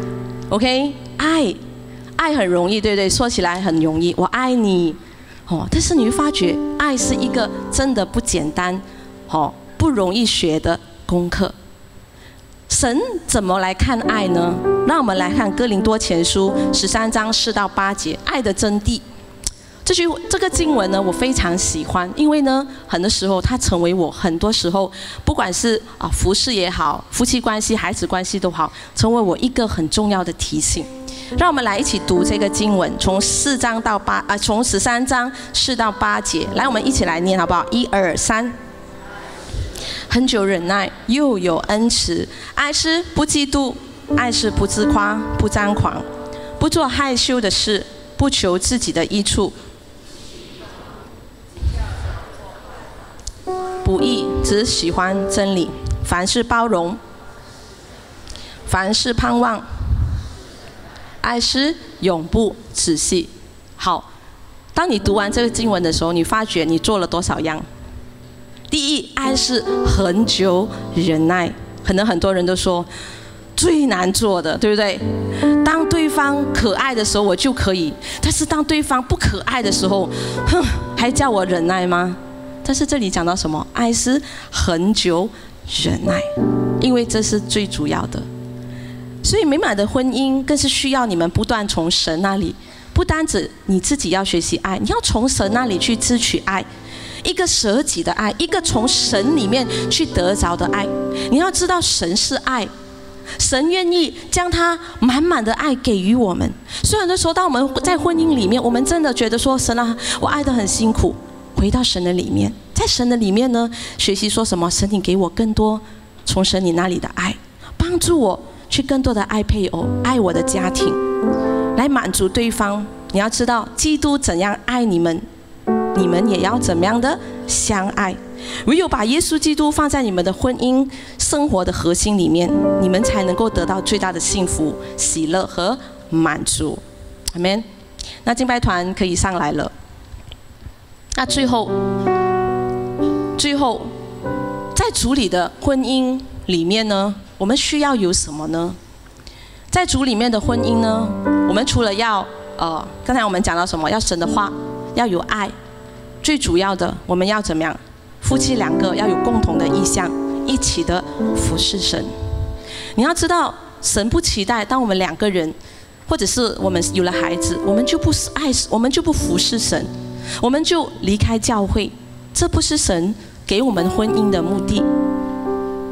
，OK， 爱，爱很容易，对不对？说起来很容易，我爱你，哦，但是你会发觉，爱是一个真的不简单。哦，不容易学的功课。神怎么来看爱呢？让我们来看哥林多前书十三章四到八节，爱的真谛。这句这个经文呢，我非常喜欢，因为呢，很多时候它成为我很多时候，不管是啊服事也好，夫妻关系、孩子关系都好，成为我一个很重要的提醒。让我们来一起读这个经文，从四章到八啊，从十三章四到八节。来，我们一起来念好不好？一二三。恒久忍耐，又有恩慈。爱是不嫉妒，爱是不自夸，不张狂，不做害羞的事，不求自己的益处，不义，只喜欢真理。凡事包容，凡事盼望，爱是永不止息。好，当你读完这个经文的时候，你发觉你做了多少样？第一，爱是恒久忍耐，可能很多人都说最难做的，对不对？当对方可爱的时候，我就可以；但是当对方不可爱的时候，哼，还叫我忍耐吗？但是这里讲到什么？爱是恒久忍耐，因为这是最主要的。所以美满的婚姻更是需要你们不断从神那里，不单止你自己要学习爱，你要从神那里去支取爱。一个舍己的爱，一个从神里面去得着的爱。你要知道神是爱，神愿意将他满满的爱给予我们。所以很多时候当我们在婚姻里面，我们真的觉得说，神啊，我爱得很辛苦，回到神的里面，在神的里面呢，学习说什么？神，你给我更多从神你那里的爱，帮助我去更多的爱配偶，爱我的家庭，来满足对方。你要知道基督怎样爱你们，你们也要怎么样的相爱。唯有把耶稣基督放在你们的婚姻生活的核心里面，你们才能够得到最大的幸福、喜乐和满足。阿们。那敬拜团可以上来了。那最后，最后，在主里的婚姻里面呢，我们需要有什么呢？在主里面的婚姻呢，我们除了要呃，刚才我们讲到什么？要神的话，要有爱。最主要的，我们要怎么样？夫妻两个要有共同的意向，一起的服侍神。你要知道，神不期待当我们两个人，或者是我们有了孩子，我们就不爱，我们就不服侍神，我们就离开教会。这不是神给我们婚姻的目的。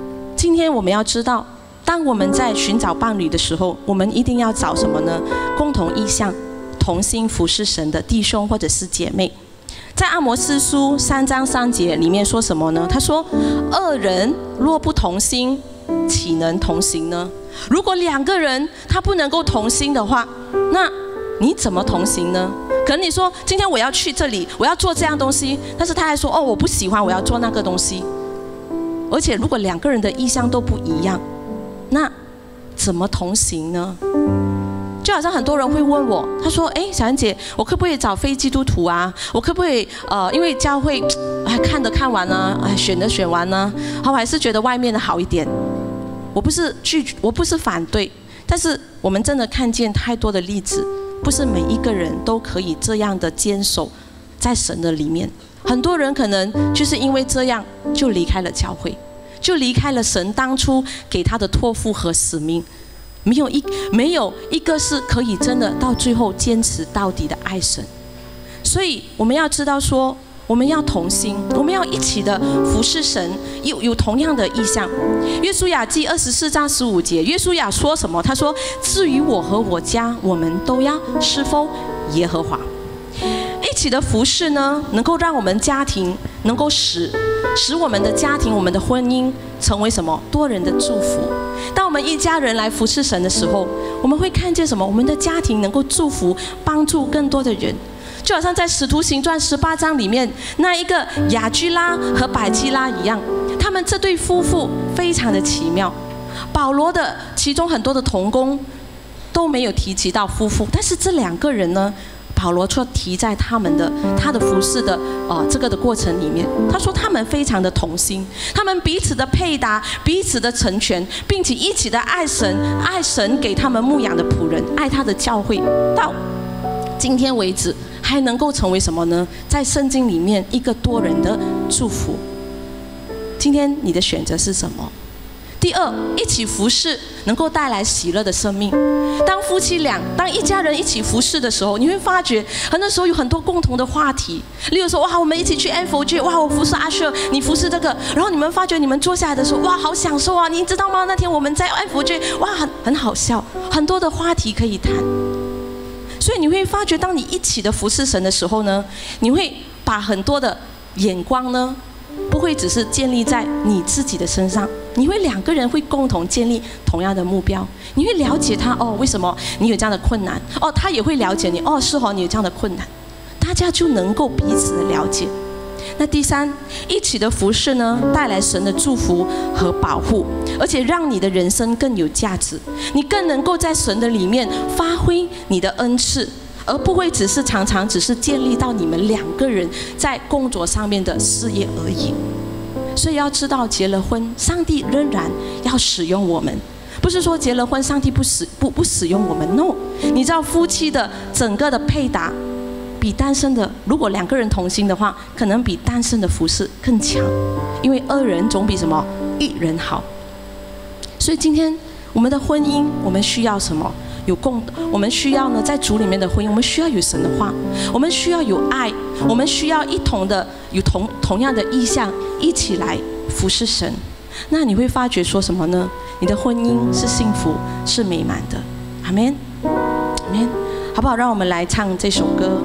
今天我们要知道，当我们在寻找伴侣的时候，我们一定要找什么呢？共同意向、同心服侍神的弟兄或者是姐妹。在阿摩司书三章三节里面说什么呢？他说：二人若不同心，岂能同行呢？如果两个人他不能够同心的话，那你怎么同行呢？可能你说今天我要去这里，我要做这样东西，但是他还说哦我不喜欢，我要做那个东西。而且如果两个人的意向都不一样，那怎么同行呢？就好像很多人会问我，他说：哎，小燕姐，我可不可以找非基督徒啊？我可不可以呃，因为教会哎看的看完呢，哎选的选完呢，我还是觉得外面的好一点。我不是拒绝，我不是反对，但是我们真的看见太多的例子，不是每一个人都可以这样的坚守在神的里面。很多人可能就是因为这样就离开了教会，就离开了神当初给他的托付和使命。没有一没有一个是可以真的到最后坚持到底的爱神。所以我们要知道说，我们要同心，我们要一起的服侍神，有有同样的意向。约书亚记二十四章十五节，约书亚说什么？他说：至于我和我家，我们都要侍奉耶和华。一起的服侍呢，能够让我们家庭能够使使我们的家庭、我们的婚姻成为什么？多人的祝福。当我们一家人来服侍神的时候，我们会看见什么？我们的家庭能够祝福、帮助更多的人。就好像在使徒行传十八章里面那一个雅居拉和百基拉一样，他们这对夫妇非常的奇妙。保罗的其中很多的同工都没有提及到夫妇，但是这两个人呢，保罗却提在他们的他的服事的呃这个的过程里面。他说他们非常的同心，他们彼此的配搭，彼此的成全，并且一起的爱神，爱神给他们牧养的仆人，爱他的教会，到今天为止还能够成为什么呢？在圣经里面一个多人的祝福。今天你的选择是什么？第二，一起服侍能够带来喜乐的生命。当夫妻俩，当一家人一起服侍的时候，你会发觉很多时候有很多共同的话题。例如说，哇，我们一起去 N F J， 哇，我服侍阿舍，你服侍这个，然后你们发觉你们坐下来的时候，哇，好享受啊！你知道吗？那天我们在 N F J， 哇，很很好笑，很多的话题可以谈。所以你会发觉，当你一起的服侍神的时候呢，你会把很多的眼光呢，不会只是建立在你自己的身上，你会两个人会共同建立同样的目标。你会了解他，哦，为什么你有这样的困难？哦，他也会了解你，哦，是哦，你有这样的困难，大家就能够彼此的了解。那第三，一起的服侍呢，带来神的祝福和保护，而且让你的人生更有价值，你更能够在神的里面发挥你的恩赐，而不会只是常常只是建立到你们两个人在工作上面的事业而已。所以要知道，结了婚，上帝仍然要使用我们，不是说结了婚上帝不使不不使用我们 ，no。你知道夫妻的整个的配搭，比单身的，如果两个人同心的话，可能比单身的服侍更强，因为二人总比什么一人好。所以今天我们的婚姻，我们需要什么？有共，我们需要呢，在主里面的婚姻，我们需要有神的话，我们需要有爱，我们需要一同的有同同样的意向，一起来服侍神。那你会发觉说什么呢？你的婚姻是幸福，是美满的。阿们，阿们，好不好？让我们来唱这首歌。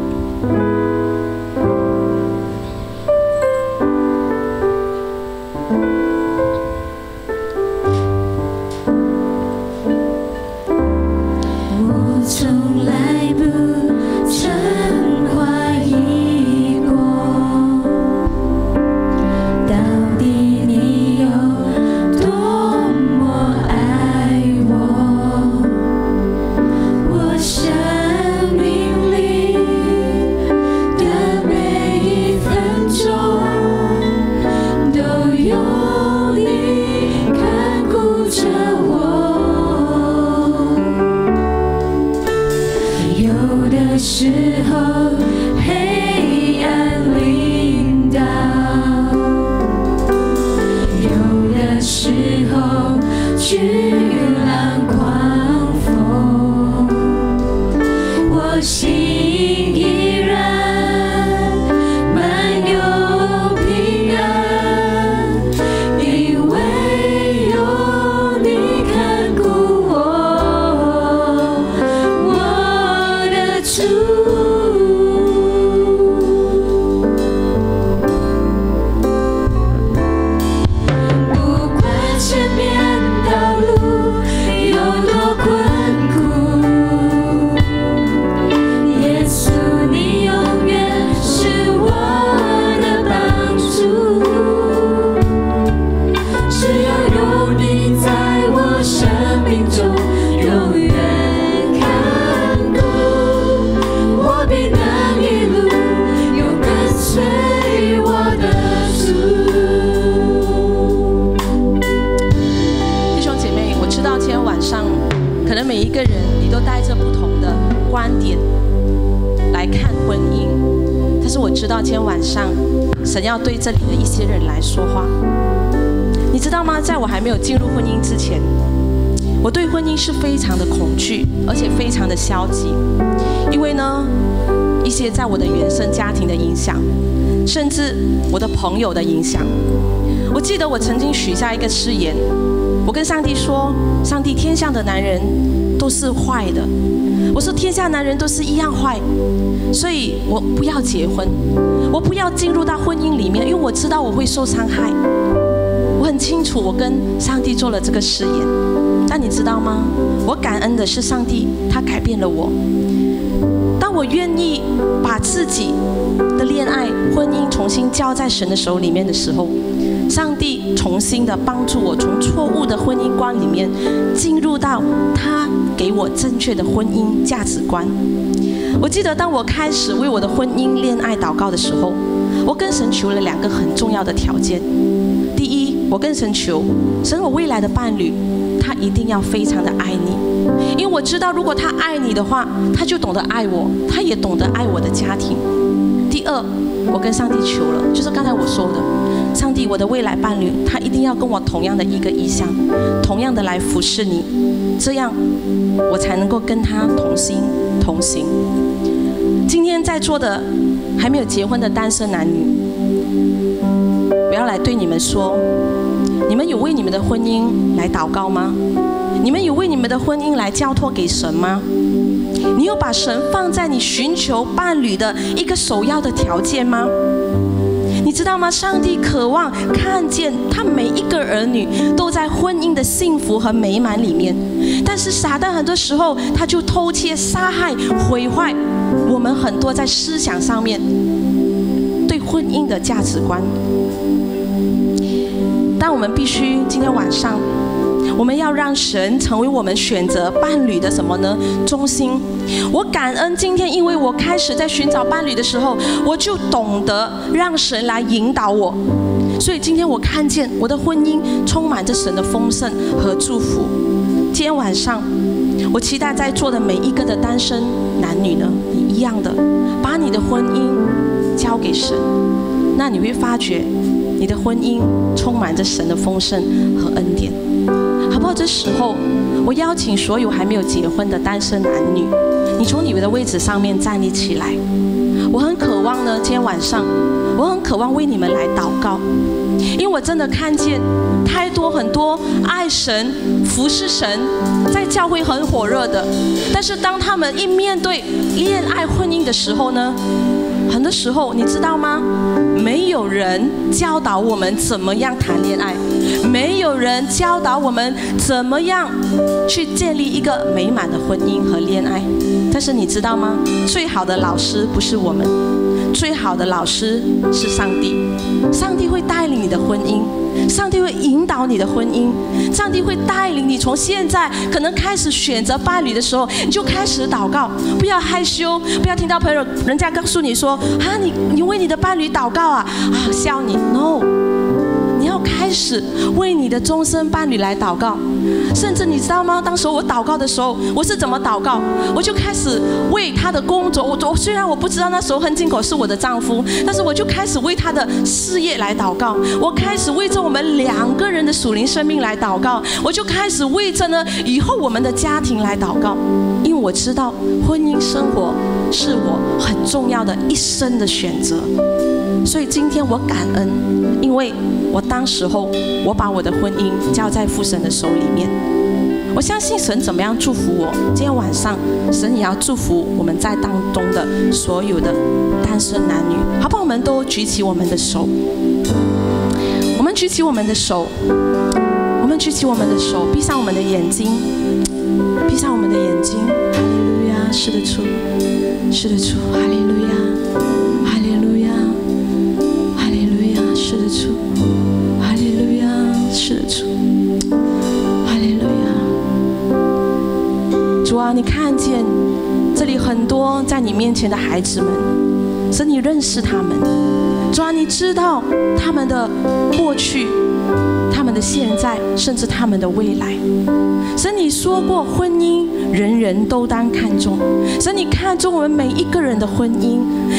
生命里知道今天晚上神要对这里的一些人来说话。你知道吗？在我还没有进入婚姻之前，我对婚姻是非常的恐惧，而且非常的消极，因为呢，一些在我的原生家庭的影响，甚至我的朋友的影响。我记得我曾经许下一个誓言，我跟上帝说：上帝，天下的男人都是坏的，我说天下男人都是一样坏，所以我不要结婚，我不要进入到婚姻里面，因为我知道我会受伤害。我很清楚，我跟上帝做了这个誓言。但你知道吗？我感恩的是上帝，他改变了我。当我愿意把自己的恋爱、婚姻重新交在神的手里面的时候，上帝重新的帮助我从错误的婚姻观里面进入到他给我正确的婚姻价值观。我记得当我开始为我的婚姻恋爱祷告的时候，我跟神求了两个很重要的条件。第一，我跟神求，神，我未来的伴侣他一定要非常的爱你，因为我知道如果他爱你的话，他就懂得爱我，他也懂得爱我的家庭。第二，我跟上帝求了，就是刚才我说的，上帝，我的未来伴侣他一定要跟我同样的一个意向，同样的来服侍你，这样我才能够跟他同心同行。今天在座的还没有结婚的单身男女，我要来对你们说，你们有为你们的婚姻来祷告吗？你们有为你们的婚姻来交托给神吗？你有把神放在你寻求伴侣的一个首要的条件吗？你知道吗？上帝渴望看见他每一个儿女都在婚姻的幸福和美满里面，但是撒旦很多时候他就偷窃、杀害、毁坏我们很多在思想上面对婚姻的价值观。但我们必须今天晚上，我们要让神成为我们选择伴侣的什么呢？中心。我感恩今天，因为我开始在寻找伴侣的时候，我就懂得让神来引导我，所以今天我看见我的婚姻充满着神的丰盛和祝福。今天晚上，我期待在座的每一个的单身男女呢，你一样的把你的婚姻交给神，那你会发觉你的婚姻充满着神的丰盛和恩典，好不好？这时候，我邀请所有还没有结婚的单身男女，你从你们的位置上面站立起来。我很渴望呢，今天晚上，我很渴望为你们来祷告，因为我真的看见太多很多爱神、服侍神，在教会很火热的，但是当他们一面对恋爱婚姻的时候呢，很多时候你知道吗？没有人教导我们怎么样谈恋爱，没有人教导我们怎么样去建立一个美满的婚姻和恋爱。但是你知道吗？最好的老师不是我们，最好的老师是上帝。上帝会带领你的婚姻，上帝会引导你的婚姻，上帝会带领你从现在可能开始选择伴侣的时候，你就开始祷告，不要害羞，不要听到朋友人家告诉你说啊，你你为你的伴侣祷告啊啊笑你 ，no， 你要开始为你的终身伴侣来祷告。甚至你知道吗？当时我祷告的时候，我是怎么祷告？我就开始为他的工作，我我虽然我不知道那时候亨金口是我的丈夫，但是我就开始为他的事业来祷告，我开始为着我们两个人的属灵生命来祷告，我就开始为着呢以后我们的家庭来祷告，因为我知道婚姻生活是我很重要的一生的选择。所以今天我感恩，因为我当时候我把我的婚姻交在父神的手里面，我相信神怎么样祝福我，今天晚上神也要祝福我们在当中的所有的单身男女，好不好？我们都举起我们的手，我们举起我们的手，我们举起我们的手，闭上我们的眼睛，闭上我们的眼睛。哈利路亚，是的主，是的主，哈利路亚，哈利路亚，哈利路亚，是的主，哈利路亚，是的主，哈利路亚。主啊，你看见这里很多在你面前的孩子们，神你认识他们，主啊，你知道他们的过去，他们的现在，甚至他们的未来。神你说过婚姻人人都当看重，神你看重我们每一个人的婚姻，神你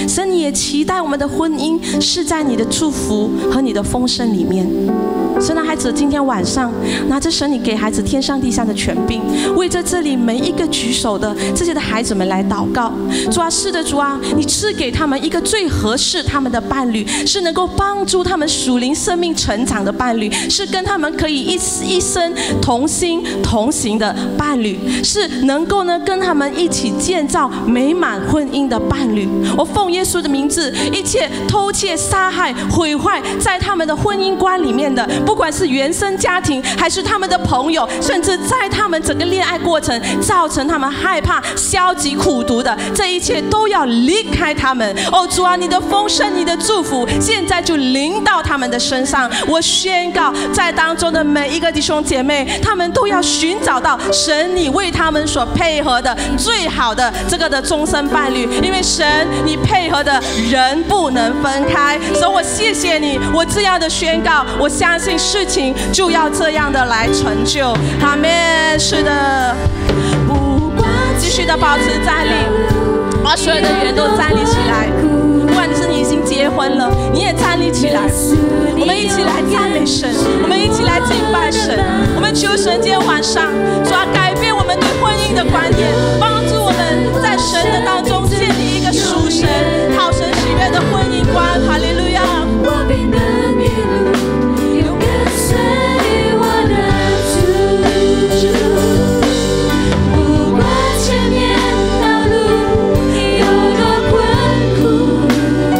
也期待我们的婚姻是在你的祝福和你的丰盛里面。神的孩子，今天晚上拿着神你给孩子天上地下的权柄，为着这里每一个举手的这些的孩子们来祷告。主啊，是的，主啊，你赐给他们一个最合适他们的伴侣，是能够帮助他们属灵生命成长的伴侣，是跟他们可以一一生同心同行的伴侣，是能够呢跟他们一起建造美满婚姻的伴侣。我奉耶稣的名字，一切偷窃、杀害、毁坏在他们的婚姻观里面的，不管是原生家庭，还是他们的朋友，甚至在他们整个恋爱过程造成他们害怕、消极、苦毒的，这一切都要离开他们。哦，主啊，你的丰盛、你的祝福，现在就临到他们的身上。我宣告，在当中的每一个弟兄姐妹，他们都要寻找到神你为他们所配合的最好的这个的终身伴侣，因为神你配合的人不能分开。所以我谢谢你，我这样的宣告，我相信事情就要这样的来成就。阿们。是的，继续的保持站立，把所有的人都站立起来。不管是你已经结婚了，你也站立起来。我们一起来赞美神，我们一起来敬拜神。我们求神今天晚上主要改变我们对婚姻的观念，帮助我们在神的当中建立一个属神、讨神喜悦的婚姻观。哈利路亚。我必能一路永跟随我的主，不管前面道路有多困苦，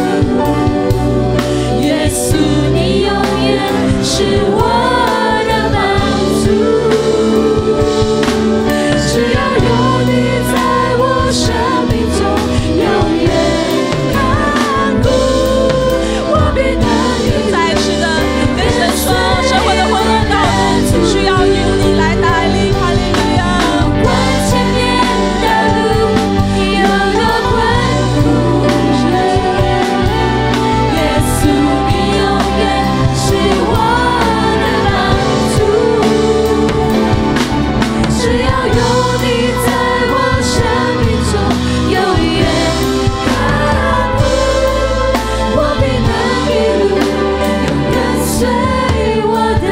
耶稣你永远是我的帮助。只要有你在我生命中永远看顾，我必能与再次的跟神说，生活的婚姻道路需要由你来带领。哈利路亚。不管前面的路有多困苦，耶稣你永远是我的帮助。只要有你在我生命中永远看顾，我必能一路永跟随我的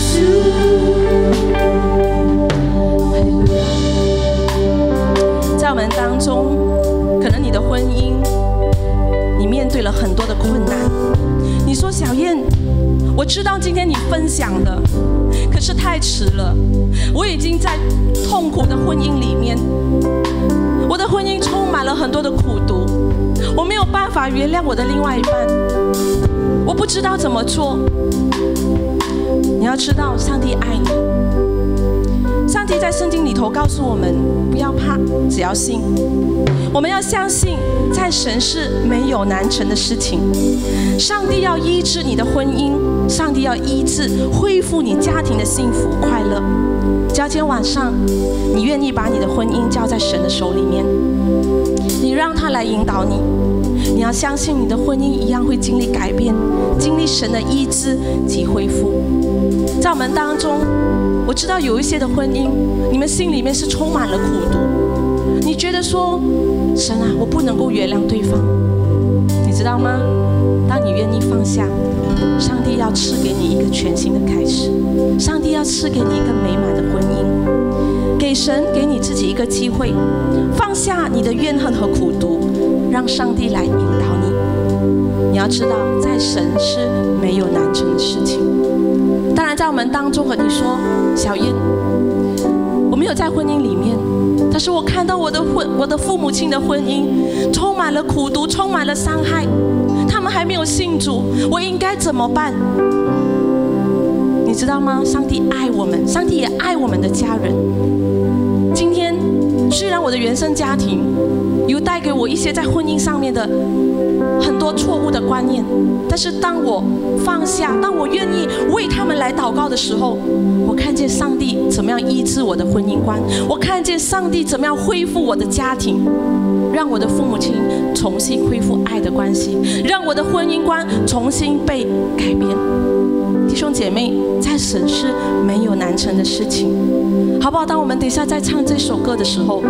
主。在我们当中，可能你的婚姻，你面对了很多的困难。你说小燕，我知道今天你分享的，可是太迟了，我已经在痛苦的婚姻里面，我的婚姻充满了很多的苦毒，我没有办法原谅我的另外一半，我不知道怎么做。你要知道，上帝爱你。上帝在圣经里头告诉我们，不要怕，只要信。我们要相信，在神是没有难成的事情。上帝要医治你的婚姻，上帝要医治、恢复你家庭的幸福快乐。只要今天晚上，你愿意把你的婚姻交在神的手里面，你让他来引导你。你要相信，你的婚姻一样会经历改变，经历神的医治及恢复。在我们当中，我知道有一些的婚姻，你们心里面是充满了苦毒。你觉得说，神啊，我不能够原谅对方。你知道吗？当你愿意放下，上帝要赐给你一个全新的开始，上帝要赐给你一个美满的婚姻。给神给你自己一个机会，放下你的怨恨和苦毒，让上帝来引导你。你要知道，在神是没有难成的事情。当然在我们当中和你说，小燕，我没有在婚姻里面，但是我看到我的婚我的父母亲的婚姻充满了苦毒，充满了伤害，他们还没有信主，我应该怎么办？你知道吗？上帝爱我们，上帝也爱我们的家人。今天虽然我的原生家庭有带给我一些在婚姻上面的很多错误的观念，但是当我放下，当我愿意为他们来祷告的时候，我看见上帝怎么样医治我的婚姻观，我看见上帝怎么样恢复我的家庭，让我的父母亲重新恢复爱的关系，让我的婚姻观重新被改变。弟兄姐妹，在神是没有难成的事情，好不好？当我们等一下在唱这首歌的时候，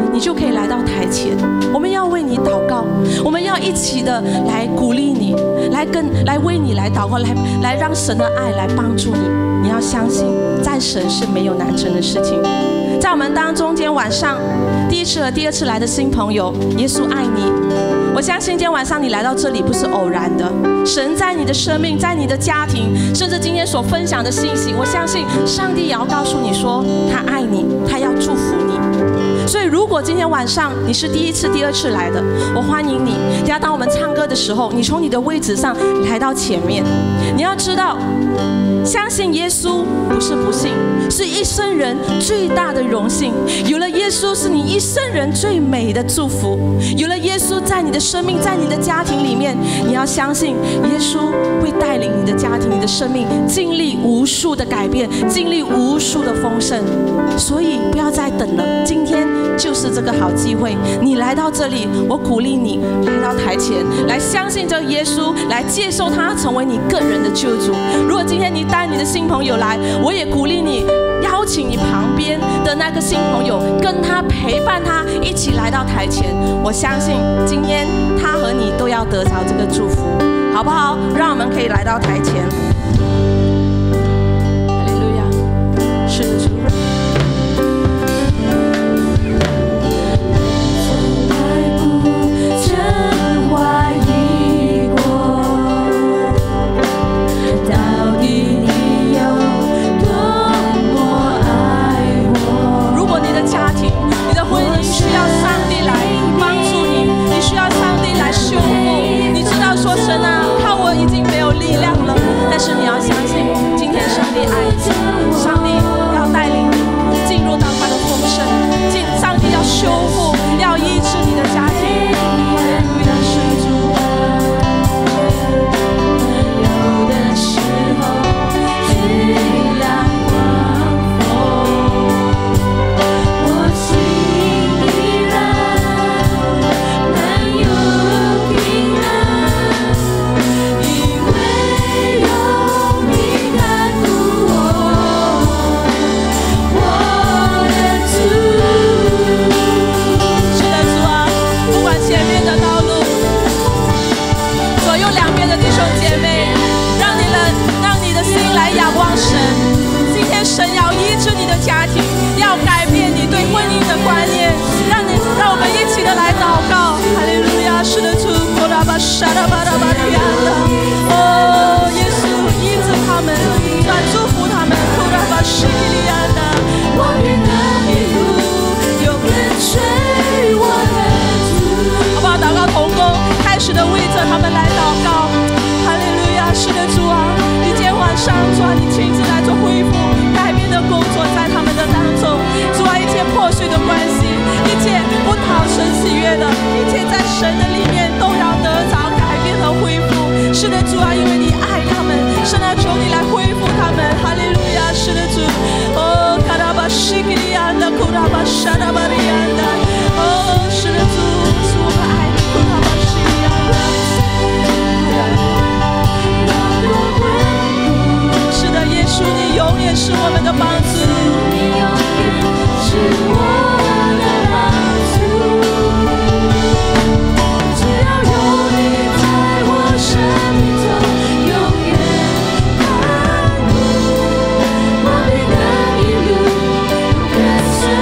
你就可以来到台前。我们要为你祷告，我们要一起的来鼓励你，来跟来为你来祷告，来来让神的爱来帮助你。你要相信，在神是没有难成的事情。在我们当中，今天晚上第一次和第二次来的新朋友，耶稣爱你。我相信今天晚上你来到这里不是偶然的，神在你的生命，在你的家庭，甚至今天所分享的信息，我相信上帝也要告诉你说，他爱你，他要祝福你。所以如果今天晚上你是第一次、第二次来的，我欢迎你。等下当我们唱歌的时候，你从你的位置上来到前面。你要知道，相信耶稣不是不信，是一生人最大的荣幸。有了耶稣，是你一生人最美的祝福。有了耶稣在你的生命，在你的家庭里面，你要相信耶稣会带领你的家庭、你的生命经历无数的改变，经历无数的丰盛。所以不要再等了，今天就是这个好机会。你来到这里，我鼓励你来到台前，来相信这耶稣，来接受他成为你个人的救主。如果今天你带你的新朋友来，我也鼓励你邀请你旁边的那个新朋友，跟他陪伴他一起来到台前。我相信今天他和你都要得着这个祝福，好不好？让我们可以来到台前。哈利路亚，是的，主。但是你要相信，今天上帝爱你，上帝要带领你进入到他的丰盛，进上帝要修复，要医治你的家庭。哈利路亚，是主。有的时候月亮光风，我心依然能有平安，因为有你看顾我，我的主。是的，主啊，不管前面的道路，左右两边的弟兄姐妹，让你的让你的心来仰望神。今天神要医治你的家庭，要改变你对婚姻的观念，让你让我们一起的来祷告。哈利路亚，是的，主，库拉巴沙拉巴拉巴利亚的，哦，耶稣医治他们，转祝福他们，库拉巴西利亚的，我愿的庇护，永远随我的主。好不好？祷告同工，开始的为着他们来祷告。哈利路亚，是的，主啊，你今天晚上，主啊，你亲自来做恢复、改变的工作在他们的当中。主啊，一切破碎的关系，一切不讨神喜悦的，一切在神的里面都要得着改变和恢复。是的，主啊，因为你爱他们，神啊，求你来恢复他们。哈利路亚，是的，主。哦，卡拉巴西基利亚的，库拉巴沙拉巴利亚的。哦，是的，主，是我们爱你，库拉巴西利亚的。是的，耶稣，你永远是我们的帮助，你永远是我的帮助。只要有你在我生命中，永远看顾我的一路，跟随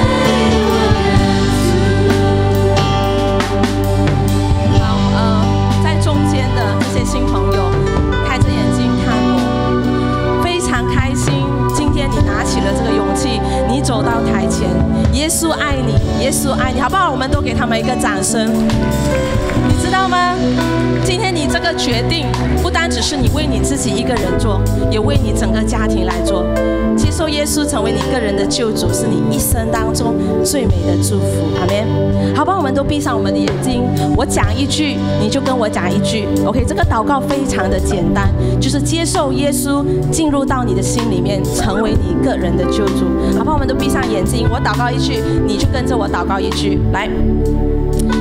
我的主。好，呃，在中间的这些新朋友，开着眼睛看我，非常开心。今天你拿起了这个勇气，你走到台前，耶稣爱你，耶稣爱你，好不好？我们都给他们一个掌声。你知道吗？今天你这个决定，不单只是你为你自己一个人做，也为你整个家庭来做。接受耶稣成为你个人的救主，是你一生当中最美的祝福。阿们。好吧，我们都闭上我们的眼睛，我讲一句，你就跟我讲一句。OK， 这个祷告非常的简单，就是接受耶稣进入到你的心里面，成为你个人的救主。好吧，我们都闭上眼睛，我祷告一句，你就跟着我祷告一句，来。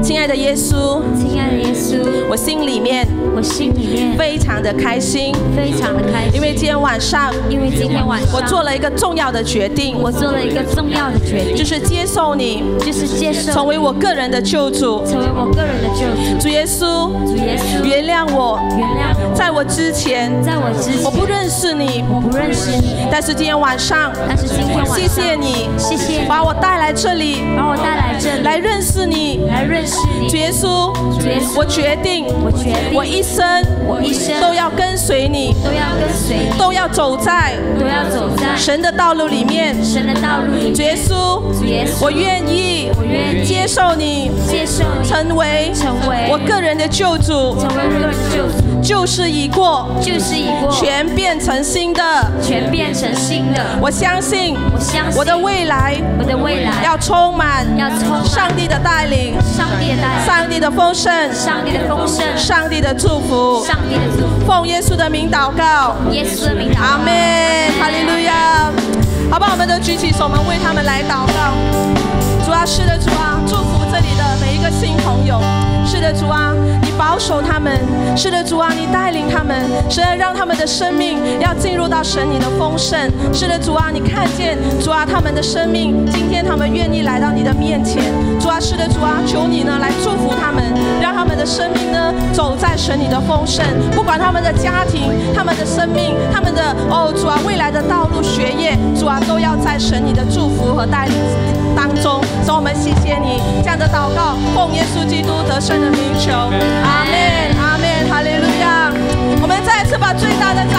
亲爱的耶稣， 亲爱的耶稣， 我心里面我心里面非常的开心， 非常的开心， 因为今天晚上， 因为今天晚上我做了一个重要的决定， 我做了一个重要的决定， 就是接受你， 就是接受成为我个人的救主， 成为我个人的救主。 主耶稣， 主耶稣， 原谅我， 原谅我， 在我之前， 在我之前我不认识你， 我不认识你， 但是今天晚上， 但是今天晚上， 谢谢你， 谢谢你把我带来这里， 把我带来这里， 来认识你， 来认识你。 主耶稣， 主耶稣， 我决定， 我决定， 我一生， 我一生都要跟随你， 都要跟随你， 都要走在都要走在神的道路里面， 神的道路里面。 主耶稣， 主耶稣， 我愿意， 我愿意接受你， 接受你， 成为成为我个人的救主， 成为我个人的救主。 旧事已过， 旧事已过， 全变成新的， 全变成新的。 我相信， 我相信我的未来， 我的未来要充满， 要充满上帝的带领， 上帝的带领， 上帝的丰盛， 上帝的丰盛， 上帝的祝福， 上帝的祝福。 奉耶稣的名祷告， 耶稣的名祷告。 阿门，哈利路亚。好吧，我们都举起手，我们为他们来祷告。主啊，是的，主啊，祝福这里的每一个新朋友。是的，主啊，你保守他们。是的，主啊，你带领他们，是的，让他们的生命要进入到神你的丰盛。是的，主啊，你看见主啊他们的生命，今天他们愿意来到你的面前。主啊，是的，主啊，求你呢来祝福他们，让他们的生命呢走在神你的丰盛。不管他们的家庭、他们的生命、他们的哦主啊未来的道路、学业，主啊都要在神你的祝福和带领当中。所以我们谢谢你这样的祷告，奉耶稣基督得胜的名求，阿门，阿门，哈利路亚。我们再次把最大的